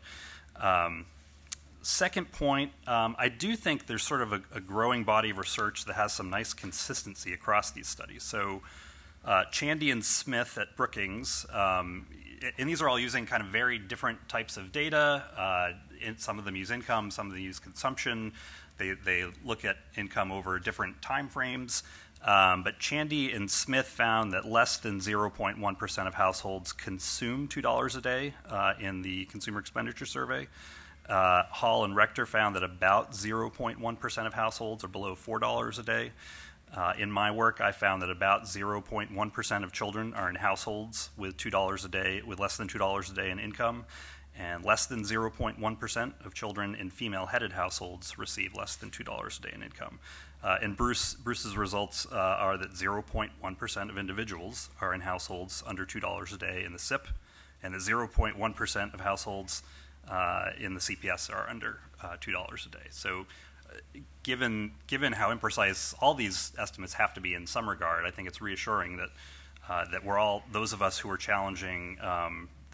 Second point, I do think there's sort of a growing body of research that has some nice consistency across these studies. So Chandy and Smith at Brookings, and these are all using kind of very different types of data. Some of them use income, some of them use consumption. They look at income over different time frames. But Chandy and Smith found that less than 0.1% of households consume $2 a day in the Consumer Expenditure Survey. Hall and Rector found that about 0.1% of households are below $4 a day. In my work, I found that about 0.1% of children are in households with $2 a day, with less than $2 a day in income, and less than 0.1% of children in female-headed households receive less than $2 a day in income. And Bruce's results are that 0.1% of individuals are in households under $2 a day in the SIP, and that 0.1% of households in the CPS are under $2 a day. So given how imprecise all these estimates have to be in some regard, I think it's reassuring that that we're all, those of us who are challenging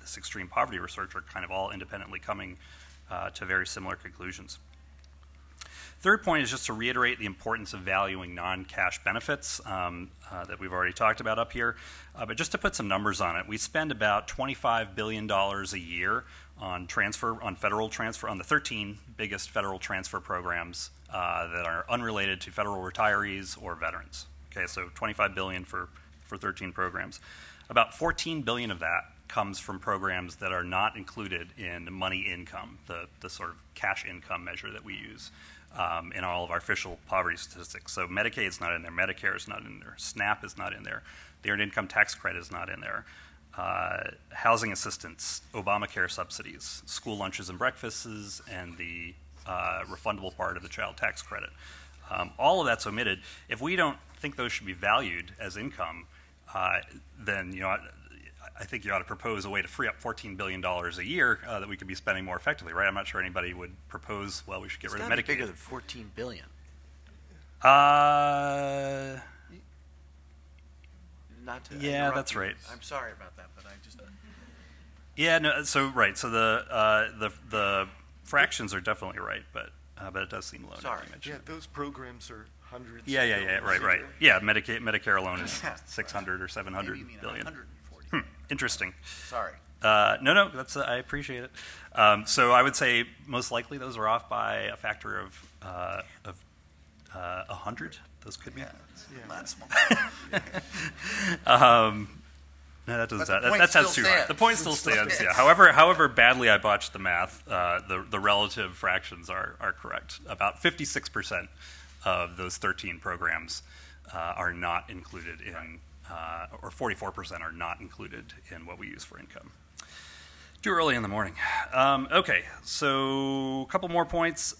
this extreme poverty research are kind of all independently coming to very similar conclusions. Third point is just to reiterate the importance of valuing non-cash benefits that we've already talked about up here. But just to put some numbers on it, we spend about $25 billion a year on federal transfer, on the 13 biggest federal transfer programs that are unrelated to federal retirees or veterans. Okay, so $25 billion for 13 programs. About $14 billion of that comes from programs that are not included in money income, the sort of cash income measure that we use in all of our official poverty statistics. So Medicaid's not in there, Medicare is not in there, SNAP is not in there, the Earned Income Tax Credit is not in there, housing assistance, Obamacare subsidies, school lunches and breakfasts, and the refundable part of the child tax credit. All of that's omitted. If we don't think those should be valued as income, then I think you ought to propose a way to free up $14 billion a year that we could be spending more effectively, right? I'm not sure anybody would propose, well, we should get rid of Medicaid. It's bigger than $14 billion. Yeah, that's right. I'm sorry about that, but I just... Yeah, no, so right. So the fractions are definitely right, but it does seem low. Sorry. Yeah, those programs are hundreds. Yeah, right. Yeah, Medicare alone is 600 or 700 Maybe you mean billion. 140. Interesting. Sorry. No, that's I appreciate it. So I would say most likely those are off by a factor of 100. Those could be. Yeah, not small. No, that doesn't. But the point That sounds still too high. stands. The point still stands. Yeah. However badly I botched the math, the relative fractions are correct. About 56% of those 13 programs are not included in, or 44% are not included in what we use for income. Too early in the morning. Okay, so a couple more points.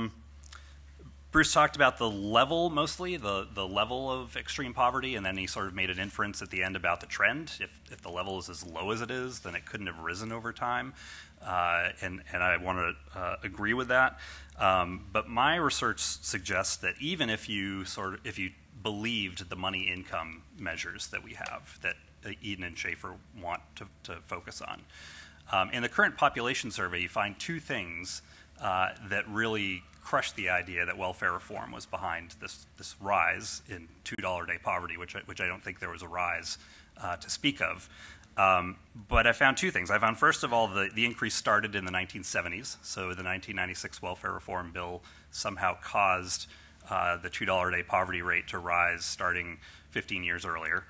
Bruce talked about the level, mostly, the level of extreme poverty, and then he sort of made an inference at the end about the trend. If the level is as low as it is, then it couldn't have risen over time, and I want to agree with that. But my research suggests that even if you believed the money income measures that we have, that Eden and Schaefer want to focus on, in the current population survey, you find two things that really crushed the idea that welfare reform was behind this rise in $2 a day poverty, which I don't think there was a rise to speak of. But I found two things. I found, first of all, the increase started in the 1970s. So the 1996 welfare reform bill somehow caused the $2 a day poverty rate to rise starting 15 years earlier.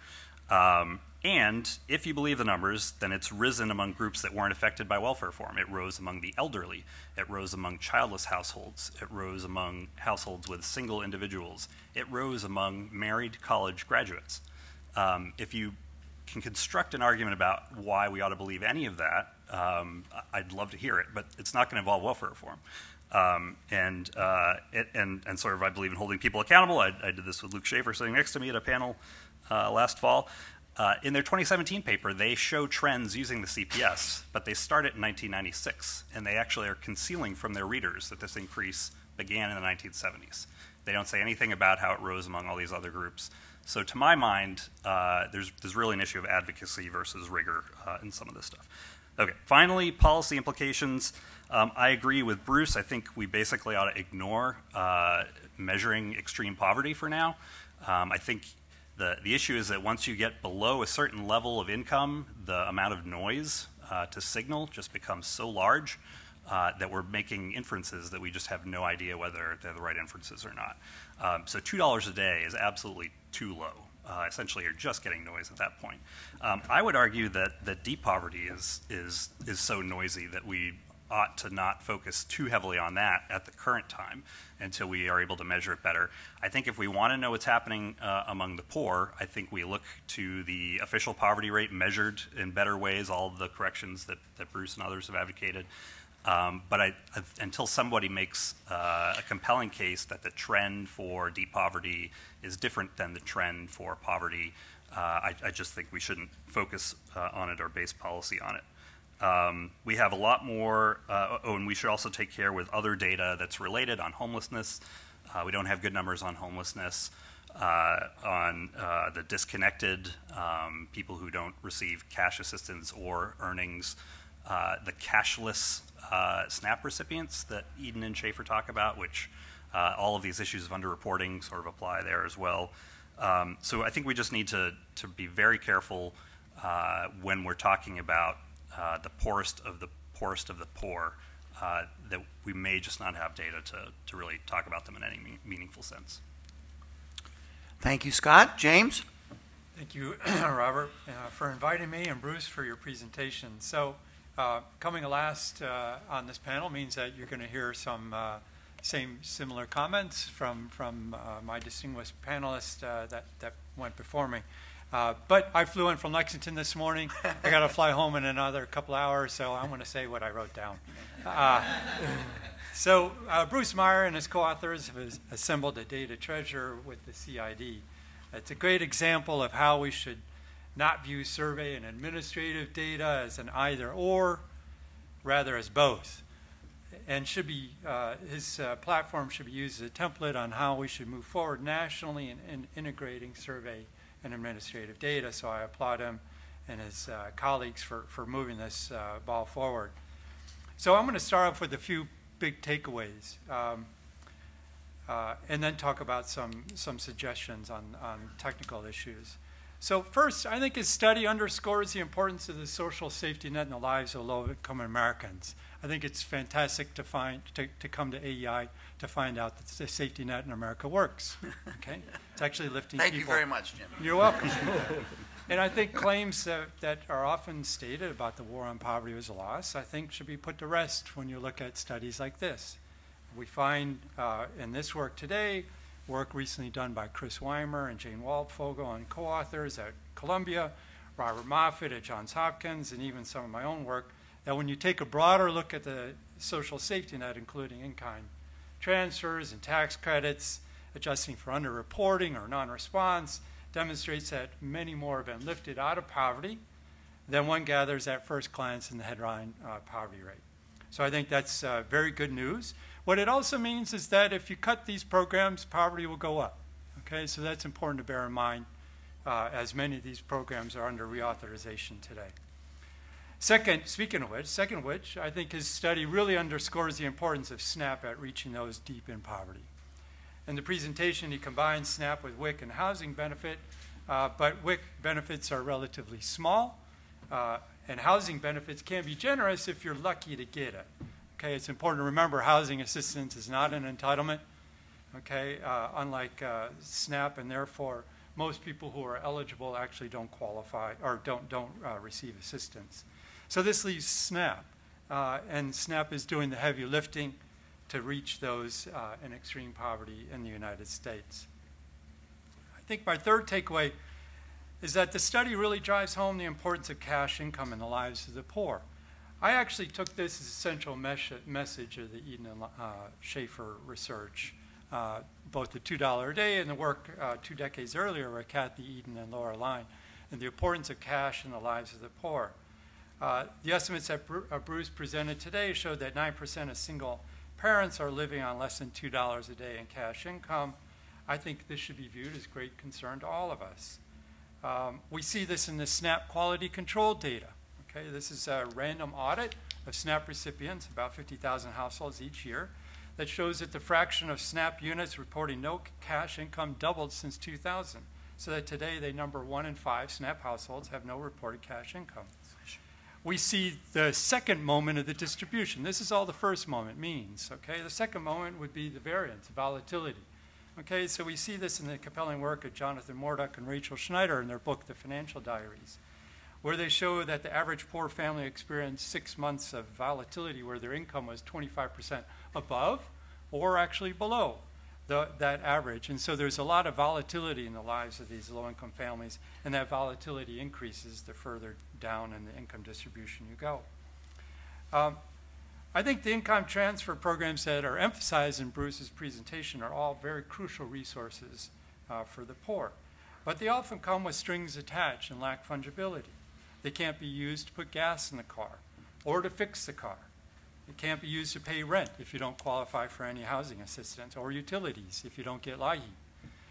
And if you believe the numbers, then it's risen among groups that weren't affected by welfare reform. It rose among the elderly. It rose among childless households. It rose among households with single individuals. It rose among married college graduates. If you can construct an argument about why we ought to believe any of that, I'd love to hear it, but it's not going to involve welfare reform. And sort of I believe in holding people accountable. I did this with Luke Schaefer sitting next to me at a panel last fall. In their 2017 paper, they show trends using the CPS, but they start it in 1996, and they actually are concealing from their readers that this increase began in the 1970s. They don't say anything about how it rose among all these other groups. So to my mind, there's really an issue of advocacy versus rigor in some of this stuff. Okay, finally, policy implications. I agree with Bruce. I think we basically ought to ignore measuring extreme poverty for now. I think the issue is that once you get below a certain level of income, the amount of noise to signal just becomes so large that we're making inferences that we just have no idea whether they're the right inferences or not. So $2 a day is absolutely too low. Essentially, you're just getting noise at that point. I would argue that deep poverty is so noisy that we ought to not focus too heavily on that at the current time until we are able to measure it better. I think if we want to know what's happening among the poor, I think we look to the official poverty rate measured in better ways, all of the corrections that Bruce and others have advocated. But until somebody makes a compelling case that the trend for deep poverty is different than the trend for poverty, I just think we shouldn't focus on it or base policy on it. We have a lot more, and we should also take care with other data that's related on homelessness. We don't have good numbers on homelessness. on the disconnected, people who don't receive cash assistance or earnings, the cashless SNAP recipients that Eden and Schaefer talk about, which all of these issues of underreporting sort of apply there as well. So I think we just need to be very careful when we're talking about the poorest of the poor, that we may just not have data to really talk about them in any meaningful sense. Thank you, Scott. James? Thank you, Robert, for inviting me, and Bruce for your presentation. So coming last on this panel means that you're going to hear some similar comments from my distinguished panelists that went before me. But I flew in from Lexington this morning. I got to fly home in another couple hours, so I'm going to say what I wrote down. So Bruce Meyer and his co-authors have assembled a data treasure with the CID. It's a great example of how we should not view survey and administrative data as an either-or, rather as both. And should be his platform should be used as a template on how we should move forward nationally in integrating survey and administrative data. So I applaud him and his colleagues for moving this ball forward. So I'm going to start off with a few big takeaways, and then talk about some suggestions on technical issues. So first, I think his study underscores the importance of the social safety net in the lives of low-income Americans. I think it's fantastic to come to AEI to find out that the safety net in America works. Okay, it's actually lifting people. Thank you very much, Jim. You're welcome. And I think claims that are often stated about the war on poverty was a loss, I think should be put to rest when you look at studies like this. We find in this work today, work recently done by Chris Weimer and Jane Waldfogel and co-authors at Columbia, Robert Moffett at Johns Hopkins, and even some of my own work, that when you take a broader look at the social safety net, including in-kind transfers and tax credits, adjusting for underreporting or non-response, demonstrates that many more have been lifted out of poverty than one gathers at first glance in the headline poverty rate. So I think that's very good news. What it also means is that if you cut these programs, poverty will go up. Okay, so that's important to bear in mind, as many of these programs are under reauthorization today. Second, second of which, I think his study really underscores the importance of SNAP at reaching those deep in poverty. In the presentation, he combines SNAP with WIC and housing benefit, but WIC benefits are relatively small, and housing benefits can be generous if you're lucky to get it. Okay, it's important to remember housing assistance is not an entitlement, okay, unlike SNAP, and therefore most people who are eligible actually don't qualify or don't receive assistance. So this leaves SNAP, and SNAP is doing the heavy lifting to reach those in extreme poverty in the United States. I think my third takeaway is that the study really drives home the importance of cash income in the lives of the poor. I actually took this as a central message of the Eden and Schaefer research, both the $2 a day and the work 2 decades earlier by Kathy Eden and Laura Line, and the importance of cash in the lives of the poor. The estimates that Bruce presented today showed that 9% of single parents are living on less than $2 a day in cash income. I think this should be viewed as great concern to all of us. We see this in the SNAP quality control data. Okay, this is a random audit of SNAP recipients, about 50,000 households each year, that shows that the fraction of SNAP units reporting no cash income doubled since 2000, so that today they number 1 in 5 SNAP households have no reported cash income. We see the second moment of the distribution. This is all the first moment means, okay? The second moment would be the variance, volatility. Okay, so we see this in the compelling work of Jonathan Morduck and Rachel Schneider in their book, The Financial Diaries, where they show that the average poor family experienced 6 months of volatility where their income was 25% above or actually below that average. And so there's a lot of volatility in the lives of these low-income families, and that volatility increases the further down in the income distribution you go. I think the income transfer programs that are emphasized in Bruce's presentation are all very crucial resources for the poor. But they often come with strings attached and lack fungibility. They can't be used to put gas in the car or to fix the car. It can't be used to pay rent if you don't qualify for any housing assistance, or utilities if you don't get LIHEAP.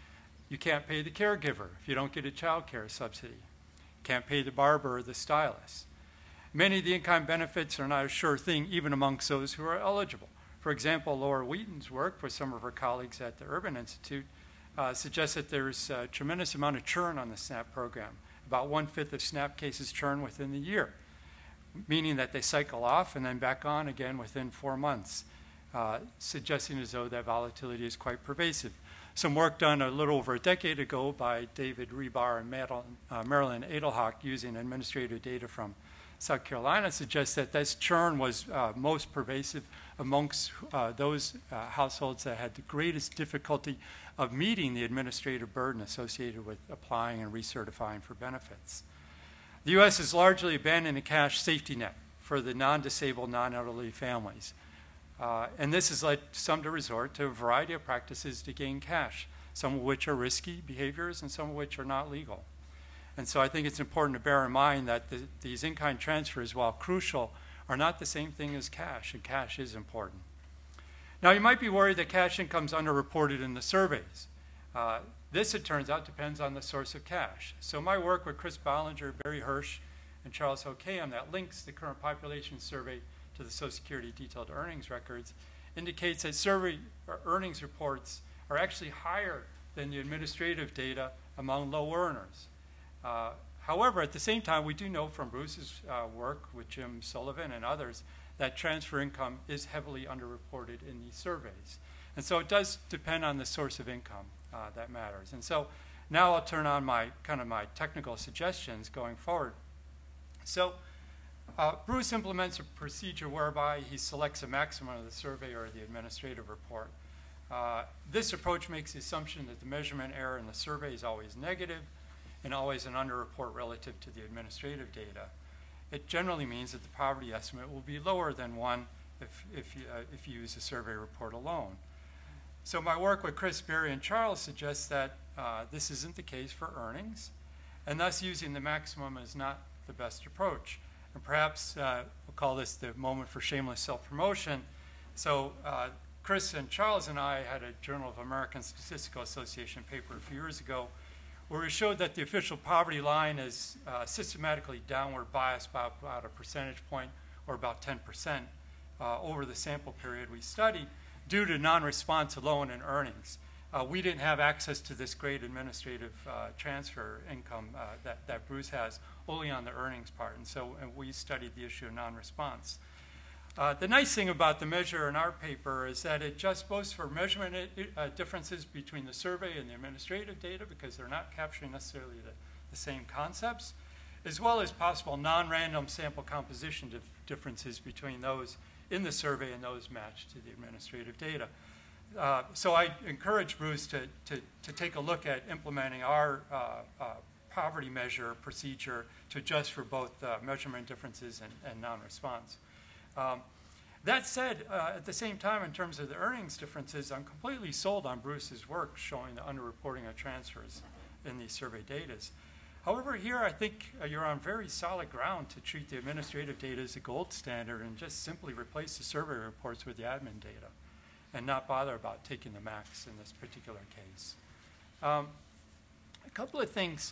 You can't pay the caregiver if you don't get a child care subsidy. You can't pay the barber or the stylist. Many of the in-kind benefits are not a sure thing, even amongst those who are eligible. For example, Laura Wheaton's work with some of her colleagues at the Urban Institute suggests that there's a tremendous amount of churn on the SNAP program. About 1/5 of SNAP cases churn within the year, meaning that they cycle off and then back on again within 4 months, suggesting as though that volatility is quite pervasive. Some work done a little over a decade ago by David Rebar and Marilyn Edelhock using administrative data from South Carolina suggests that this churn was most pervasive amongst those households that had the greatest difficulty of meeting the administrative burden associated with applying and recertifying for benefits. The U.S. has largely abandoned a cash safety net for the non-disabled, non-elderly families. And this has led some to resort to a variety of practices to gain cash, some of which are risky behaviors and some of which are not legal. And so I think it's important to bear in mind that these in-kind transfers, while crucial, are not the same thing as cash, and cash is important. Now, you might be worried that cash income is underreported in the surveys. This, it turns out, depends on the source of cash. So my work with Chris Bollinger, Barry Hirsch, and Charles Hokeam that links the current population survey to the Social Security detailed earnings records indicates that survey earnings reports are actually higher than the administrative data among low earners. However, at the same time, we do know from Bruce's work with Jim Sullivan and others that transfer income is heavily underreported in these surveys. And so it does depend on the source of income that matters. And so now I'll turn on my technical suggestions going forward. So Bruce implements a procedure whereby he selects a maximum of the survey or the administrative report. This approach makes the assumption that the measurement error in the survey is always negative and always an underreport relative to the administrative data. It generally means that the poverty estimate will be lower than 1 if you use the survey report alone. So my work with Chris, Barry, and Charles suggests that this isn't the case for earnings, and thus using the maximum is not the best approach. And perhaps we'll call this the moment for shameless self-promotion. So Chris and Charles and I had a Journal of American Statistical Association paper a few years ago where we showed that the official poverty line is systematically downward biased by about a percentage point, or about 10%, over the sample period we studied, due to non-response alone in earnings. We didn't have access to this great administrative transfer income that Bruce has, only on the earnings part, and so we studied the issue of non-response. The nice thing about the measure in our paper is that it adjusts both for measurement differences between the survey and the administrative data, because they're not capturing necessarily the same concepts, as well as possible non-random sample composition differences between those in the survey and those matched to the administrative data. So I encourage Bruce to take a look at implementing our poverty measure procedure to adjust for both measurement differences and non-response. That said, at the same time, in terms of the earnings differences, I'm completely sold on Bruce's work showing the underreporting of transfers in these survey data. However, here I think you're on very solid ground to treat the administrative data as a gold standard and just simply replace the survey reports with the admin data and not bother about taking the max in this particular case. A couple of things.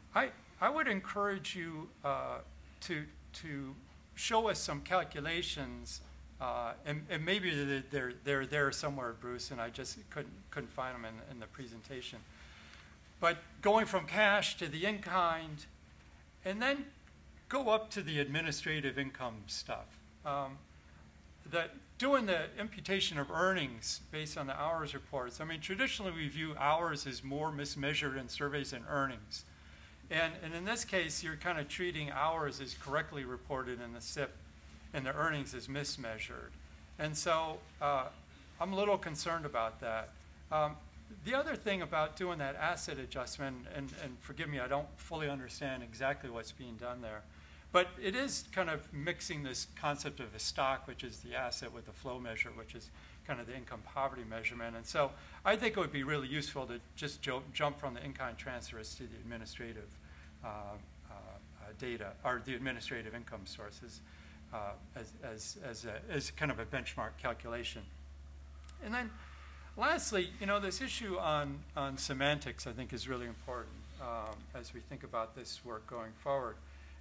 I would encourage you to show us some calculations, and maybe they're there somewhere, Bruce, and I just couldn't find them in the presentation. But going from cash to the in-kind, and then go up to the administrative income stuff. Doing the imputation of earnings based on the hours reports, I mean, traditionally we view hours as more mismeasured in surveys than earnings. And in this case, you're kind of treating hours as correctly reported in the SIP and the earnings as mismeasured. And so I'm a little concerned about that. The other thing about doing that asset adjustment, and forgive me, I don't fully understand exactly what's being done there, but it is kind of mixing this concept of a stock, which is the asset, with the flow measure, which is kind of the income poverty measurement. And so I think it would be really useful to just jump from the in-kind transfers to the administrative data, or the administrative income sources as kind of a benchmark calculation. And then Lastly, this issue on semantics, I think, is really important as we think about this work going forward.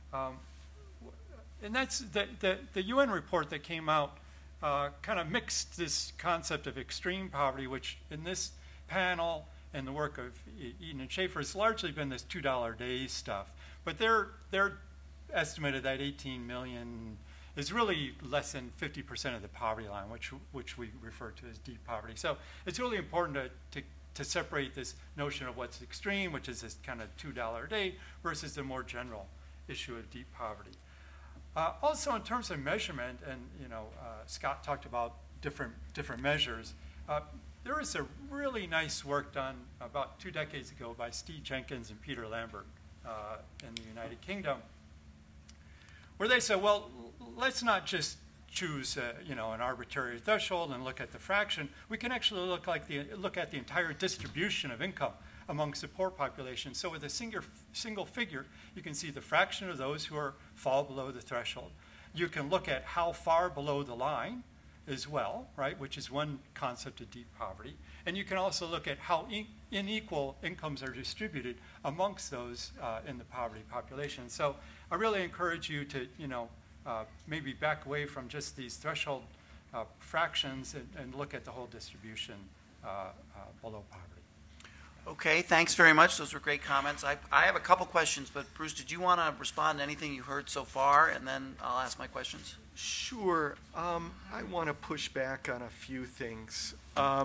And that's the UN report that came out kind of mixed this concept of extreme poverty, which in this panel and the work of Eden and Schaefer has largely been this $2 a day stuff. But they're estimated that 18 million is really less than 50% of the poverty line, which we refer to as deep poverty. So it's really important to separate this notion of what's extreme, which is this kind of $2 a day, versus the more general issue of deep poverty. Also, in terms of measurement, and Scott talked about different measures. There was a really nice work done about 2 decades ago by Steve Jenkins and Peter Lambert in the United Kingdom, where they said, well, let's not just choose an arbitrary threshold and look at the fraction. We can actually look at the entire distribution of income amongst the poor population. So with a single figure, you can see the fraction of those who fall below the threshold. You can look at how far below the line as well, right, which is one concept of deep poverty. And you can also look at how unequal incomes are distributed amongst those in the poverty population. So I really encourage you to, maybe back away from just these threshold fractions and look at the whole distribution below poverty. Okay, thanks very much. Those were great comments. I have a couple questions, but Bruce, did you want to respond to anything you heard so far, and then I'll ask my questions? Sure. I want to push back on a few things.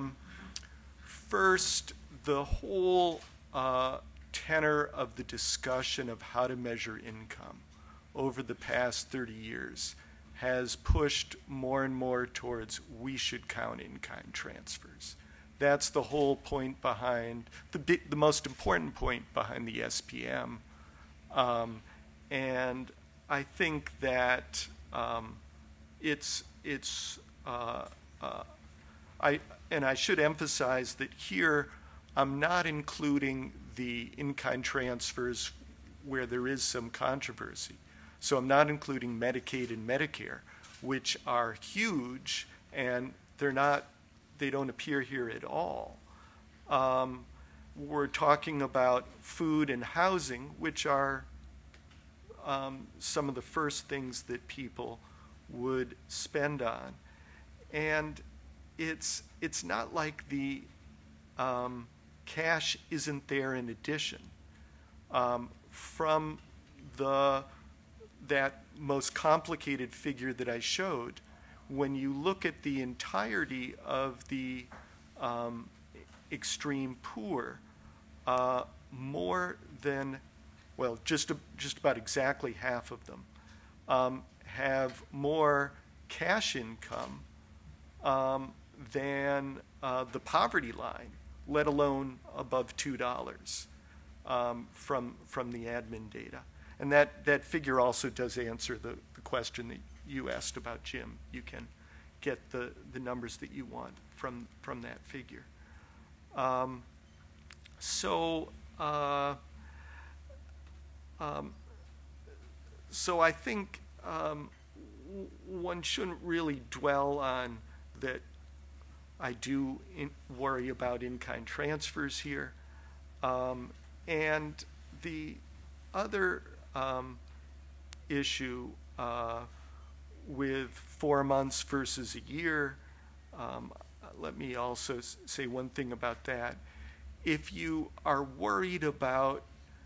First, the whole tenor of the discussion of how to measure income over the past 30 years has pushed more and more towards we should count in-kind transfers. That's the whole point behind, the most important point behind the SPM. And I think that I should emphasize that here I'm not including the in-kind transfers where there is some controversy. So I'm not including Medicaid and Medicare, which are huge, and they don't appear here at all. We're talking about food and housing, which are some of the first things that people would spend on. And it's not like the cash isn't there in addition. From that most complicated figure that I showed, when you look at the entirety of the extreme poor, more than, well, just about exactly half of them have more cash income than the poverty line, let alone above $2 from the admin data. And that figure also does answer the question that you asked about, Jim. You can get the numbers that you want from that figure. So I think one shouldn't really dwell on that. I do worry about in-kind transfers here. And the other issue with 4 months versus a year, let me also say one thing about that. If you are worried about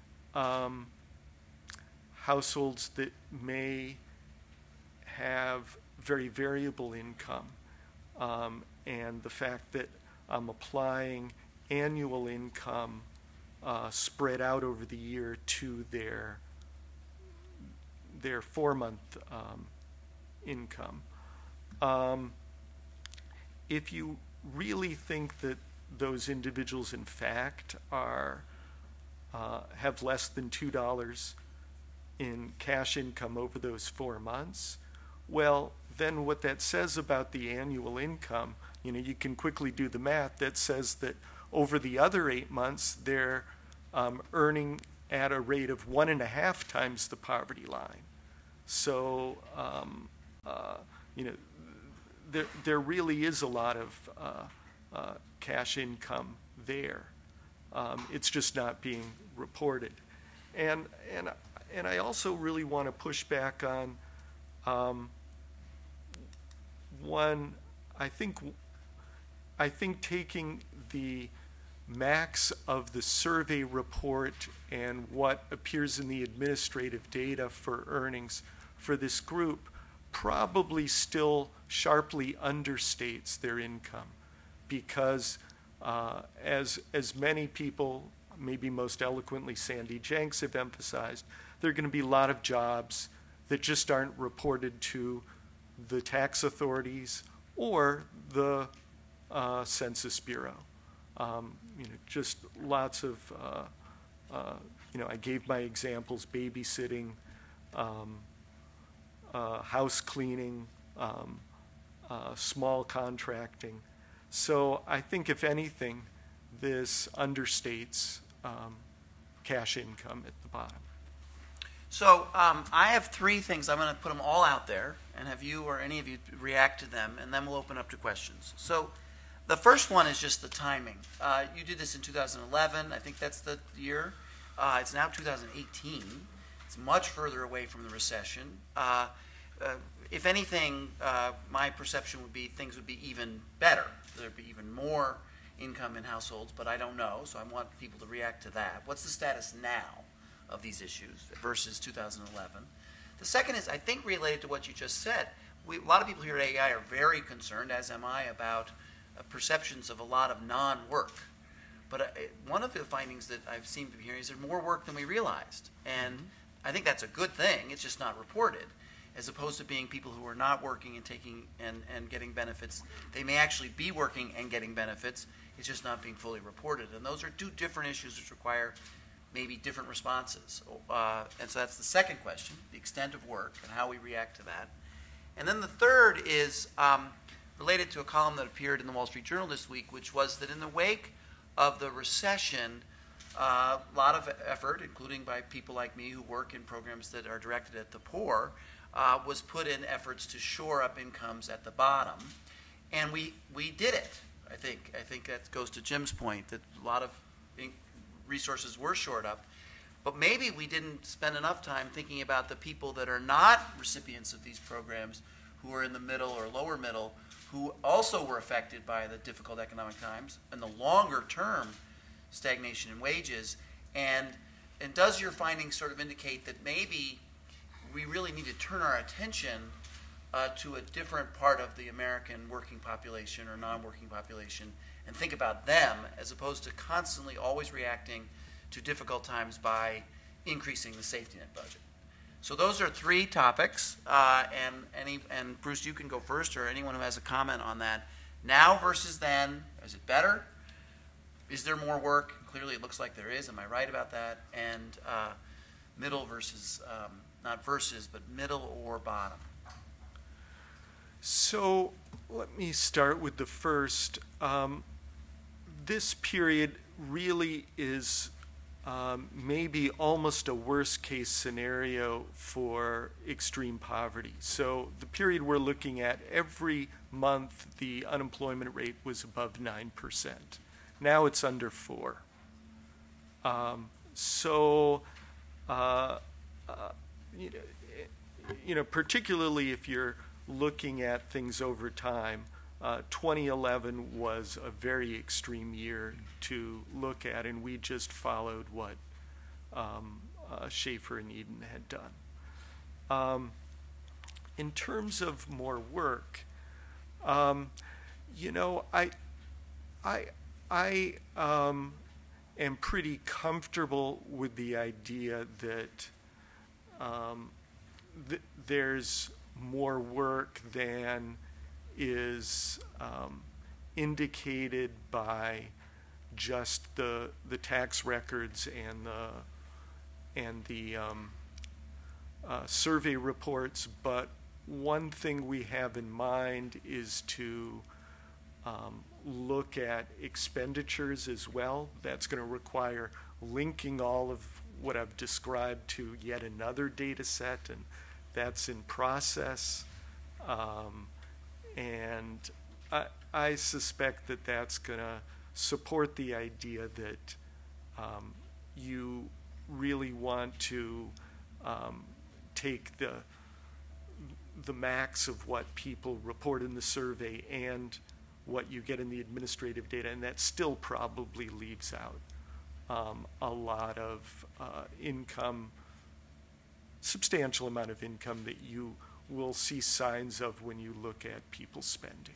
households that may have very variable income, and the fact that I'm applying annual income spread out over the year to their 4-month income. If you really think that those individuals in fact have less than $2 in cash income over those 4 months, well, then what that says about the annual income, you can quickly do the math. That says that over the other 8 months, they're earning at a rate of 1.5 times the poverty line. So, there really is a lot of cash income there. It's just not being reported. And I also really want to push back on one, I think taking the max of the survey report and what appears in the administrative data for earnings for this group probably still sharply understates their income, because as many people, maybe most eloquently Sandy Jenks, have emphasized, there are going to be a lot of jobs that just aren't reported to the tax authorities or the Census Bureau. Just lots of, I gave my examples: babysitting, house cleaning, small contracting. So I think, if anything, this understates cash income at the bottom. So I have three things. I'm going to put them all out there and have you or any of you react to them, and then we'll open up to questions. So the first one is just the timing. You did this in 2011. I think that's the year. It's now 2018. It's much further away from the recession. If anything, my perception would be things would be even better. There'd be even more income in households, but I don't know, so I want people to react to that. What's the status now of these issues versus 2011? The second is, I think, related to what you just said. A lot of people here at AEI are very concerned, as am I, about perceptions of a lot of non-work. But one of the findings that I've seen from here is there's more work than we realized. And I think that's a good thing. It's just not reported, as opposed to being people who are not working and taking and getting benefits. They may actually be working and getting benefits. It's just not being fully reported. And those are two different issues which require maybe different responses. And so that's the second question, the extent of work and how we react to that. And then the third is related to a column that appeared in the Wall Street Journal this week, which was that in the wake of the recession, a lot of effort, including by people like me who work in programs that are directed at the poor, was put in efforts to shore up incomes at the bottom. And we did it, I think. I think that goes to Jim's point, that a lot of resources were shored up. But maybe we didn't spend enough time thinking about the people that are not recipients of these programs, who are in the middle or lower middle, who also were affected by the difficult economic times and the longer-term stagnation in wages. And does your findings sort of indicate that maybe we really need to turn our attention to a different part of the American working population or non-working population and think about them, as opposed to constantly always reacting to difficult times by increasing the safety net budget? So those are three topics, and Bruce, you can go first, or anyone who has a comment on that. Now versus then, is it better? Is there more work? Clearly it looks like there is. Am I right about that? And middle versus, not versus, but middle or bottom? So let me start with the first. This period really is maybe almost a worst-case scenario for extreme poverty. So the period we're looking at, every month the unemployment rate was above 9%. Now it's under 4%. Particularly if you're looking at things over time, 2011 was a very extreme year to look at, and we just followed what Schaefer and Eden had done. In terms of more work, I am pretty comfortable with the idea that there's more work than is indicated by just the tax records and the survey reports. But one thing we have in mind is to look at expenditures as well. That's going to require linking all of what I've described to yet another data set, and that's in process. And I suspect that that's going to support the idea that you really want to take the max of what people report in the survey and what you get in the administrative data, and that still probably leaves out a lot of income, substantial amount of income that you will see signs of when you look at people's spending.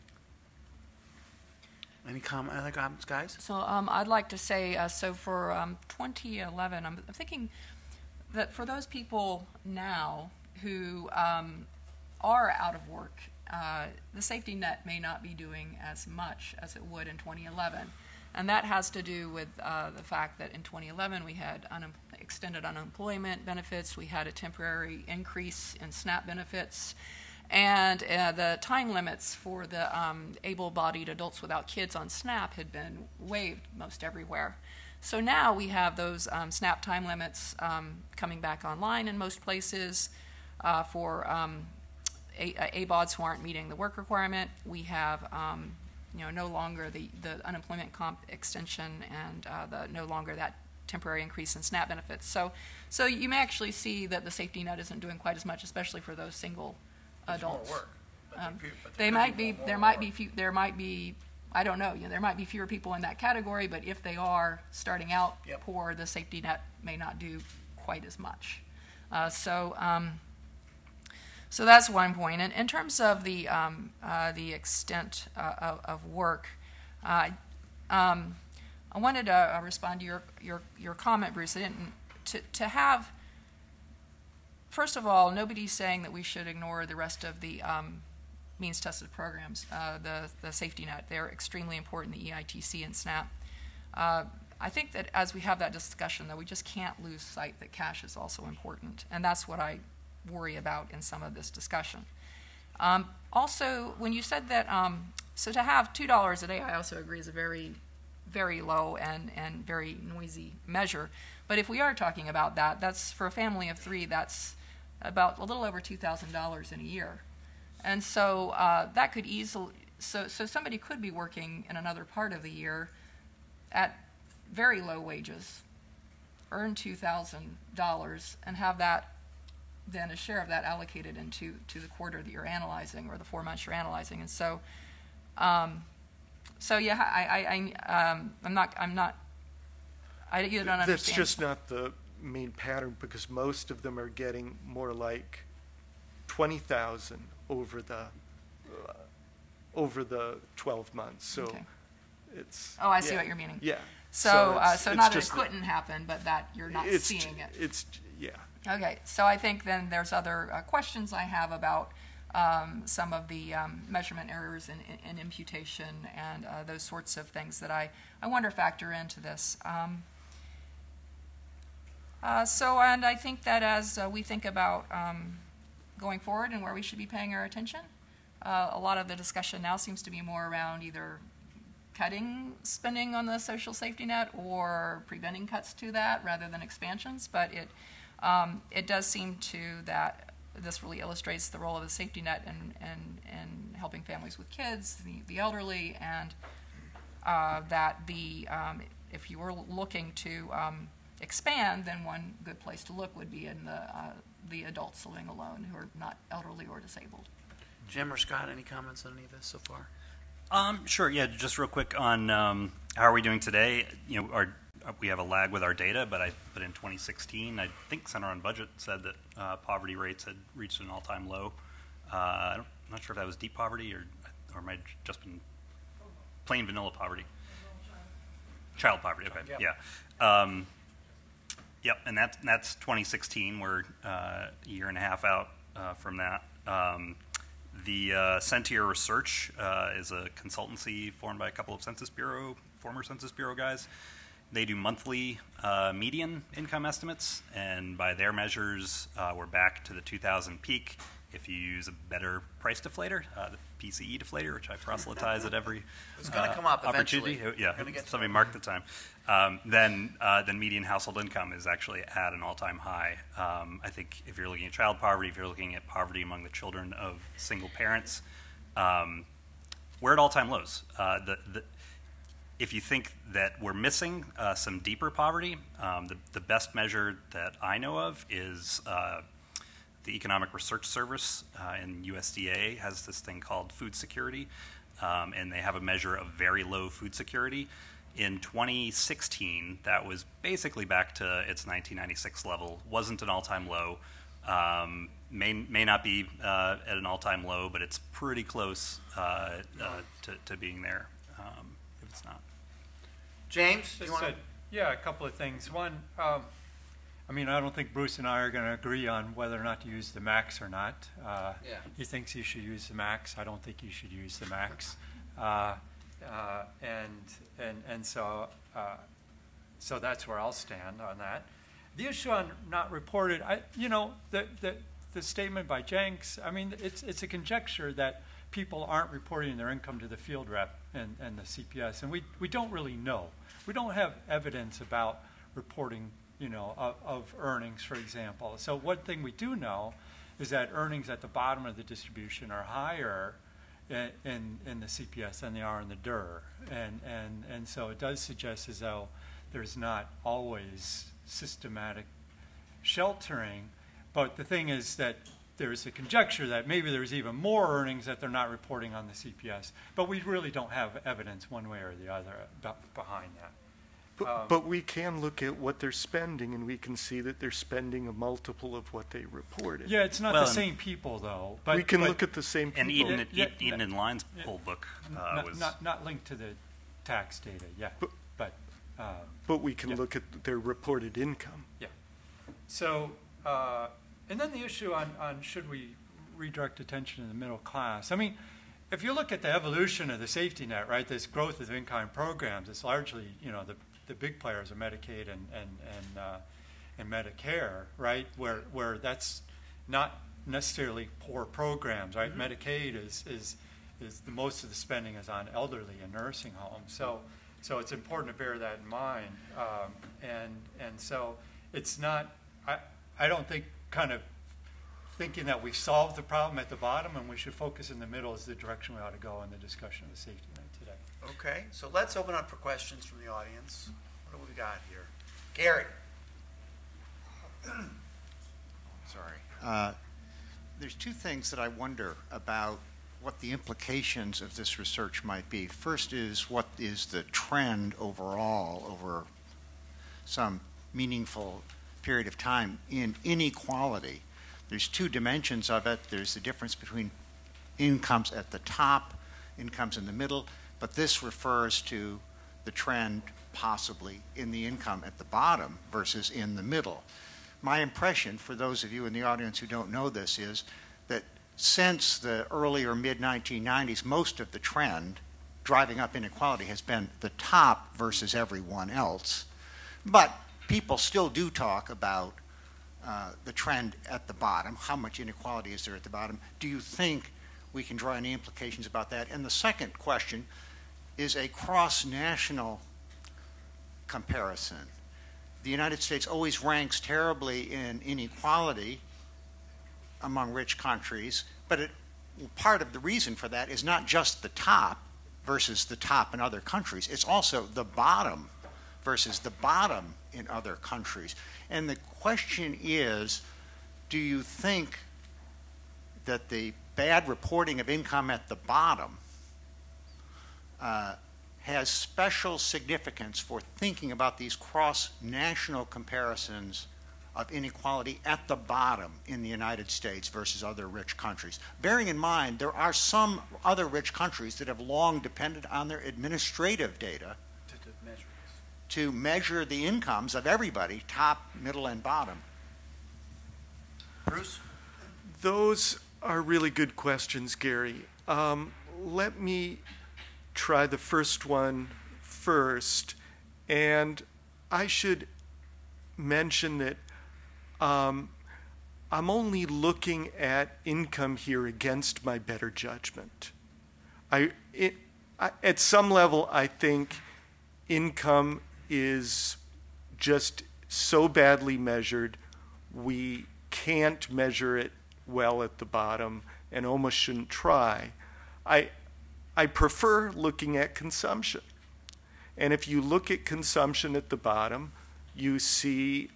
Any other comments, guys? So I'd like to say, so for 2011, I'm thinking that for those people now who are out of work, the safety net may not be doing as much as it would in 2011. And that has to do with the fact that in 2011 we had extended unemployment benefits, we had a temporary increase in SNAP benefits, and the time limits for the able-bodied adults without kids on SNAP had been waived most everywhere. So now we have those SNAP time limits coming back online in most places for ABODs who aren't meeting the work requirement. We have no longer the unemployment comp extension and no longer that temporary increase in SNAP benefits. So you may actually see that the safety net isn't doing quite as much, especially for those single adults. More work. There might be I don't know, there might be fewer people in that category, but if they are starting out poor, the safety net may not do quite as much. So that's one point. And in terms of the extent of work, I wanted to respond to your comment, Bruce. I didn't to have. First of all, nobody's saying that we should ignore the rest of the means-tested programs, the safety net. They're extremely important, the EITC and SNAP. I think that as we have that discussion, though, we just can't lose sight that cash is also important, and that's what I worry about in some of this discussion. Also, when you said that, so to have $2 a day, I also agree is a very, very low and very noisy measure. But if we are talking about that, that's for a family of 3, that's about a little over $2,000 in a year. And so that could easily, so somebody could be working in another part of the year at very low wages, earn $2,000, and have that, then a share of that allocated into the quarter that you're analyzing or the 4 months you're analyzing. And so, yeah, I either don't understand. That's just not the main pattern, because most of them are getting more like 20,000 over the 12 months. So okay. It's. Oh, I see what you're meaning. Yeah. So it's not that it couldn't happen, but that you're not seeing it. Yeah. Okay, so I think then there's other questions I have about some of the measurement errors in imputation and those sorts of things that I wonder factor into this. And I think that as we think about going forward and where we should be paying our attention, a lot of the discussion now seems to be more around either cutting spending on the social safety net or preventing cuts to that rather than expansions, but it does seem to that this really illustrates the role of the safety net in helping families with kids, the elderly, and that if you were looking to expand, then one good place to look would be in the adults living alone who are not elderly or disabled. Jim or Scott, any comments on any of this so far? Sure. Yeah, just real quick on how are we doing today? We have a lag with our data, but in 2016, I think Center on Budget said that poverty rates had reached an all-time low. I'm not sure if that was deep poverty or might have just been plain vanilla poverty. Child poverty. Okay. Yeah. Yep. And that's 2016. We're a year and a half out from that. The Centier Research is a consultancy formed by a couple of former Census Bureau guys. They do monthly median income estimates, and by their measures, we're back to the 2000 peak. If you use a better price deflator, the PCE deflator, which I proselytize at every it's going to come up opportunity. Eventually. Yeah, somebody mark the time. Then median household income is actually at an all-time high. I think if you're looking at child poverty, if you're looking at poverty among the children of single parents, we're at all-time lows. If you think that we're missing some deeper poverty, the best measure that I know of is the Economic Research Service in USDA has this thing called food security, and they have a measure of very low food security. In 2016, that was basically back to its 1996 level. Wasn't an all-time low. May not be at an all-time low, but it's pretty close to being there. If it's not. James, you want to? Yeah, a couple of things. One, I mean, I don't think Bruce and I are going to agree on whether or not to use the max or not. He thinks you should use the max. I don't think you should use the max. So that's where I'll stand on that. The issue on not reported, the statement by Jenks, I mean, it's a conjecture that people aren't reporting their income to the field rep and the CPS, and we don't really know. We don't have evidence about reporting, of earnings, for example. So one thing we do know is that earnings at the bottom of the distribution are higher in the CPS than they are in the DER, and so it does suggest as though there's not always systematic sheltering. But the thing is that there's a conjecture that maybe there's even more earnings that they're not reporting on the CPS. But we really don't have evidence one way or the other behind that. But we can look at what they're spending, and we can see that they're spending a multiple of what they reported. Yeah, it's not the same people, though. But we can look at the same people. And Eden and Line's whole book was... Not linked to the tax data, yeah. But we can look at their reported income. Yeah. So... and then the issue on should we redirect attention to the middle class. I mean, if you look at the evolution of the safety net, right, this growth of in-kind programs, it's largely, the big players are Medicaid and Medicare, right, where that's not necessarily poor programs, right? Mm-hmm. Medicaid is the most of the spending is on elderly and nursing homes. So it's important to bear that in mind. And so it's not, I don't think kind of thinking that we've solved the problem at the bottom and we should focus in the middle is the direction we ought to go in the discussion of the safety net today. Okay, so let's open up for questions from the audience. What do we got here? Gary. Sorry. There's two things that I wonder about what the implications of this research might be. First is what is the trend overall over some meaningful period of time in inequality. There's two dimensions of it. There's the difference between incomes at the top, incomes in the middle, but this refers to the trend possibly in the income at the bottom versus in the middle. My impression, for those of you in the audience who don't know this, is that since the early or mid-1990s, most of the trend driving up inequality has been the top versus everyone else. But people still do talk about the trend at the bottom. How much inequality is there at the bottom? Do you think we can draw any implications about that? And the second question is a cross-national comparison. The United States always ranks terribly in inequality among rich countries, but part of the reason for that is not just the top versus the top in other countries. It's also the bottom versus the bottom in other countries. And the question is, do you think that the bad reporting of income at the bottom has special significance for thinking about these cross-national comparisons of inequality at the bottom in the United States versus other rich countries? Bearing in mind, there are some other rich countries that have long depended on their administrative data to measure the incomes of everybody, top, middle, and bottom. Bruce? Those are really good questions, Gary. Let me try the first one first. And I should mention that I'm only looking at income here against my better judgment. At some level, I think income is just so badly measured, we can't measure it well at the bottom and almost shouldn't try. I I prefer looking at consumption. And if you look at consumption at the bottom, you see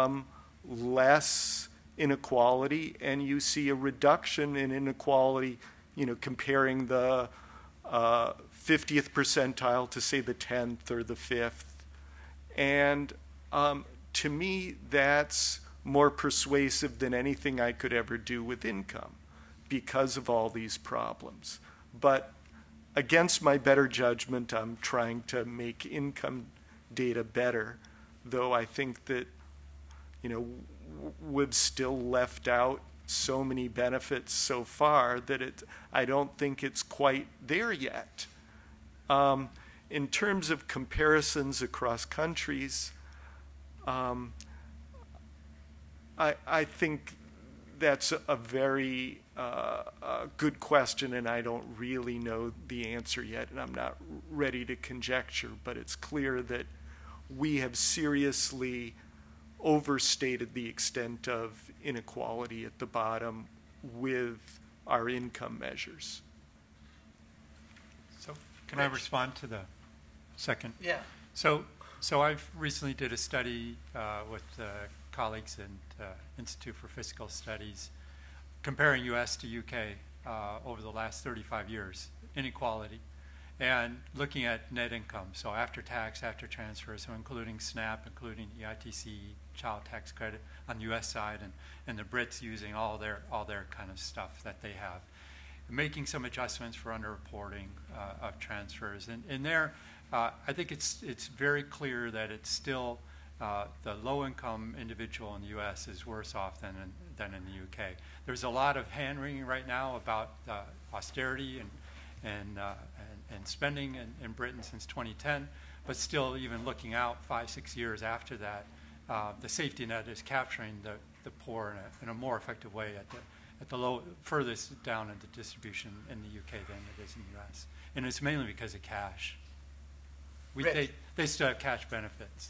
less inequality, and you see a reduction in inequality, comparing the 50th percentile to, say, the 10th or the 5th. And to me, that's more persuasive than anything I could ever do with income because of all these problems. But against my better judgment, I'm trying to make income data better, though I think that, we've still left out so many benefits so far that I don't think it's quite there yet. In terms of comparisons across countries, I think that's a very good question, and I don't really know the answer yet, and I'm not ready to conjecture, but it's clear that we have seriously overstated the extent of inequality at the bottom with our income measures. So can I respond to the second? Yeah. So I've recently did a study with colleagues in Institute for Fiscal Studies comparing U.S. to U.K. Over the last 35 years, inequality, and looking at net income, so after tax, after transfer, so including SNAP, including EITC, child tax credit on the U.S. side, and the Brits using all their kind of stuff that they have, making some adjustments for underreporting of transfers, and there, I think it's very clear that it's still the low-income individual in the U.S. is worse off than in the U.K. There's a lot of hand-wringing right now about austerity and spending in Britain since 2010, but still, even looking out 5-6 years after that, the safety net is capturing the poor in a more effective way at the low, furthest down in the distribution in the UK than it is in the US, and it's mainly because of cash. They still have cash benefits.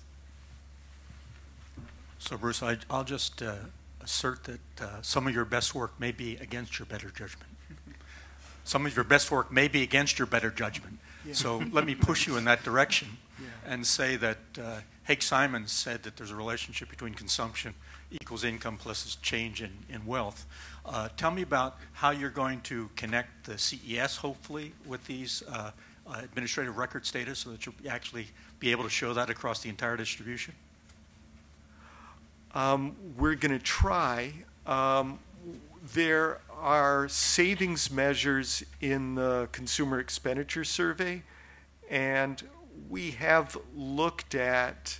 So, Bruce, I'll just assert that some of your best work may be against your better judgment. Some of your best work may be against your better judgment. Yeah. So let me push you in that direction and say that Haig-Simons said that there's a relationship between consumption equals income plus change in wealth. Tell me about how you're going to connect the CES, hopefully, with these administrative record status so that you'll actually be able to show that across the entire distribution. We're going to try. There are savings measures in the Consumer Expenditure Survey, and we have looked at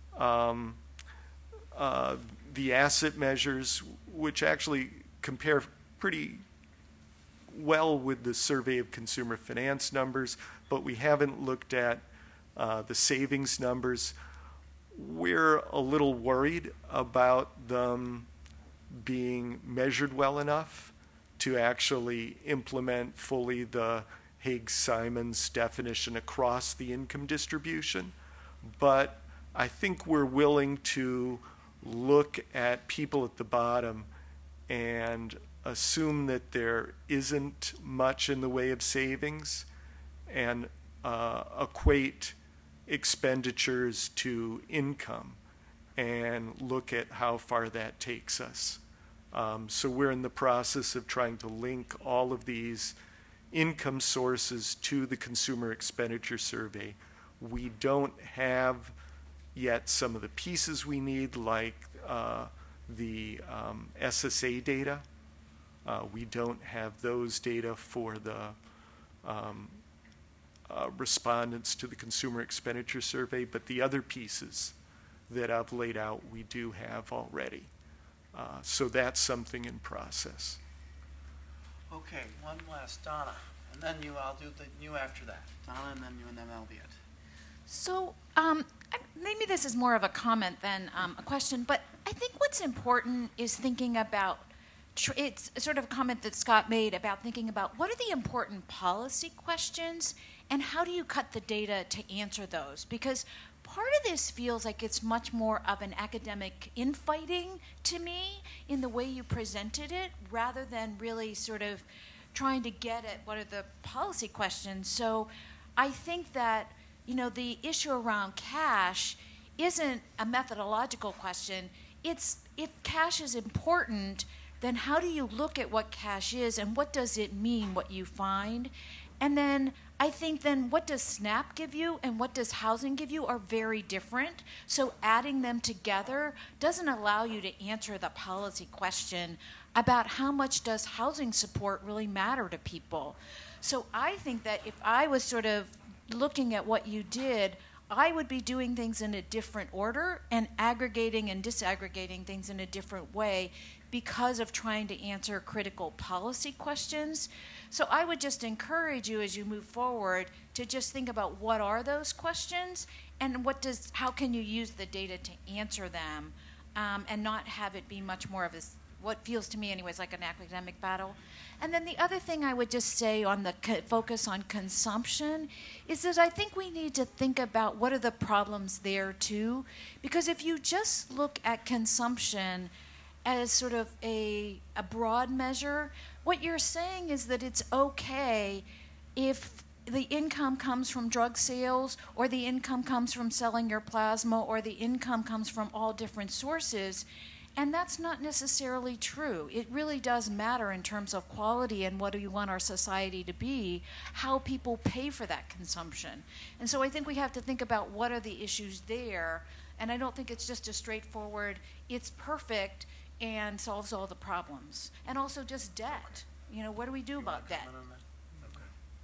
the asset measures, which actually compare pretty well with the Survey of Consumer Finance numbers, but we haven't looked at the savings numbers. We're a little worried about them being measured well enough to actually implement fully the Haig-Simons definition across the income distribution. But I think we're willing to look at people at the bottom and assume that there isn't much in the way of savings and equate expenditures to income and look at how far that takes us. So we're in the process of trying to link all of these income sources to the Consumer Expenditure Survey. We don't have yet some of the pieces we need, like the SSA data. We don't have those data for the respondents to the Consumer Expenditure Survey, but the other pieces that I've laid out we do have already. So that's something in process. Okay, one last, Donna, and then you. I'll do you after that. Donna, and then you, and then that'll be it. So maybe this is more of a comment than a question, but I think what's important is thinking about, it's sort of a comment that Scott made about thinking about what are the important policy questions and how do you cut the data to answer those? Because part of this feels like it's much more of an academic infighting to me in the way you presented it, rather than really sort of trying to get at what are the policy questions. So I think that, the issue around cash isn't a methodological question. It's if cash is important, then how do you look at what cash is and what does it mean, what you find? And then I think then what does SNAP give you and what does housing give you are very different. So adding them together doesn't allow you to answer the policy question about how much does housing support really matter to people. So I think that if I was sort of looking at what you did, I would be doing things in a different order and aggregating and disaggregating things in a different way because of trying to answer critical policy questions. So I would just encourage you as you move forward to just think about what are those questions and how can you use the data to answer them, and not have it be much more of what feels to me anyways like an academic battle. And then the other thing I would just say on the focus on consumption is that I think we need to think about what are the problems there too, because if you just look at consumption as sort of a broad measure, what you're saying is that it's okay if the income comes from drug sales or the income comes from selling your plasma or the income comes from all different sources. And that's not necessarily true. It really does matter in terms of quality and what do you want our society to be, how people pay for that consumption. And so I think we have to think about what are the issues there. And I don't think it's just a straightforward, it's perfect and solves all the problems. And also just debt. What do we do about debt? Okay.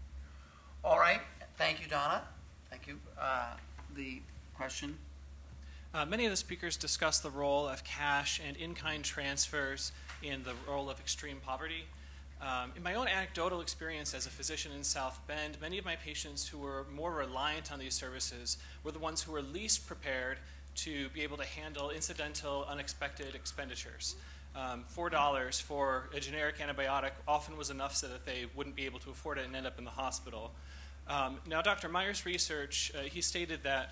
All right. Thank you, Donna. Thank you. The question? Many of the speakers discussed the role of cash and in-kind transfers in the role of extreme poverty. In my own anecdotal experience as a physician in South Bend, many of my patients who were more reliant on these services were the ones who were least prepared to be able to handle incidental, unexpected expenditures. $4 for a generic antibiotic often was enough so that they wouldn't be able to afford it and end up in the hospital. Now, Dr. Meyer's research, he stated that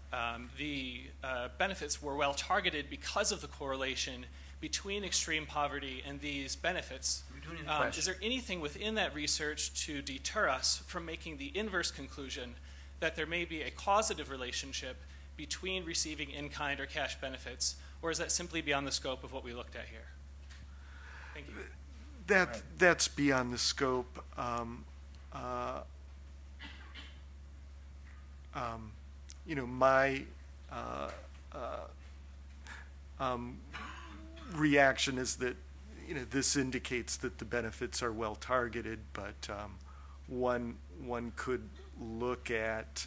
the benefits were well targeted because of the correlation between extreme poverty and these benefits. Is there anything within that research to deter us from making the inverse conclusion that there may be a causative relationship between receiving in-kind or cash benefits, or is that simply beyond the scope of what we looked at here? Thank you. That's beyond the scope. My reaction is that this indicates that the benefits are well targeted, but one could look at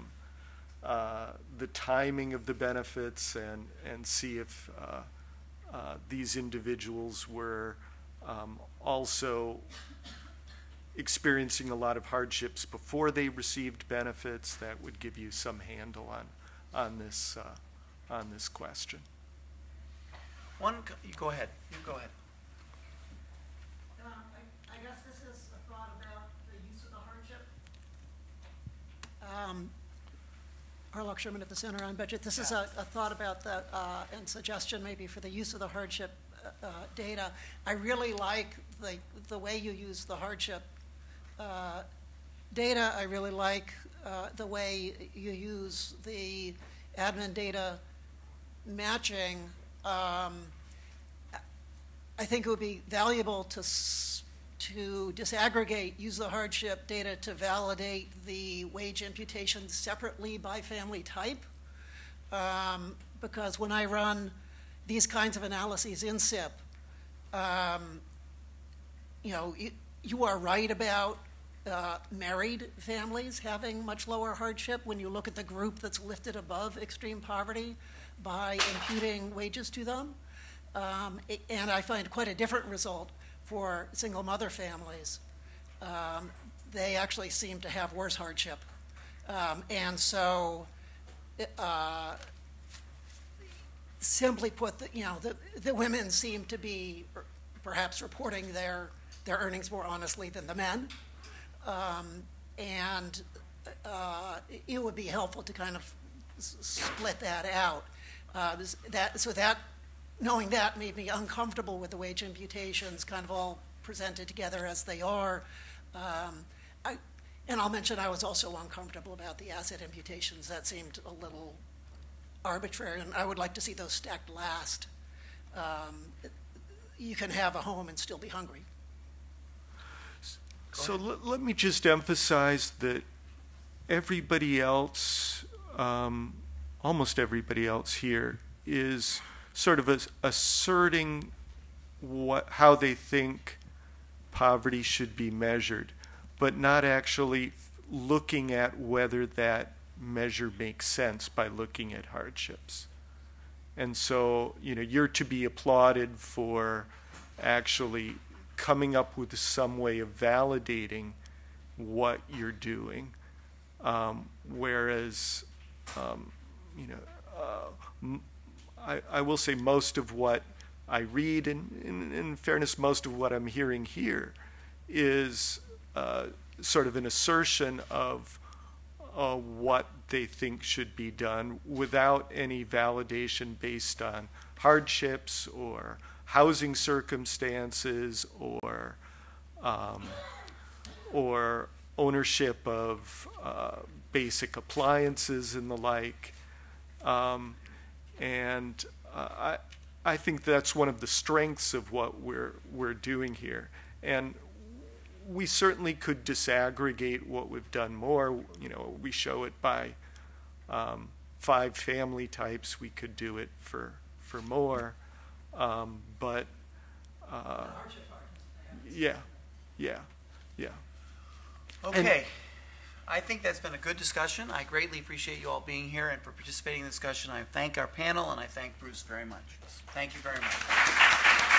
the timing of the benefits and see if these individuals were also experiencing a lot of hardships before they received benefits. That would give you some handle on this question. You go ahead. I guess this is a thought about the use of the hardship. Harlock Sherman at the Center on Budget. This is a thought about that and suggestion maybe for the use of the hardship data. I really like the way you use the hardship data. I really like the way you use the admin data matching. I think it would be valuable to disaggregate, use the hardship data to validate the wage imputation separately by family type. Because when I run these kinds of analyses in SIP, you are right about married families having much lower hardship when you look at the group that's lifted above extreme poverty by imputing wages to them. And I find quite a different result for single mother families. They actually seem to have worse hardship. And so simply put, the women seem to be perhaps reporting their earnings more honestly than the men. And it would be helpful to kind of split that out. Knowing that made me uncomfortable with the wage imputations kind of all presented together as they are. And I'll mention I was also uncomfortable about the asset imputations. That seemed a little arbitrary, and I would like to see those stacked last. You can have a home and still be hungry. So let me just emphasize that everybody else, almost everybody else here, is sort of asserting how they think poverty should be measured, but not actually looking at whether that measure makes sense by looking at hardships. And so, you're to be applauded for actually coming up with some way of validating what you're doing, whereas, I will say most of what I read, and in fairness, most of what I'm hearing here is sort of an assertion of what they think should be done without any validation based on hardships or housing circumstances or ownership of basic appliances and the like. And I think that's one of the strengths of what we're doing here. And we certainly could disaggregate what we've done more. We show it by 5 family types. We could do it for more. But yeah. Okay. I think that's been a good discussion. I greatly appreciate you all being here and for participating in the discussion. I thank our panel, and I thank Bruce very much. Thank you very much.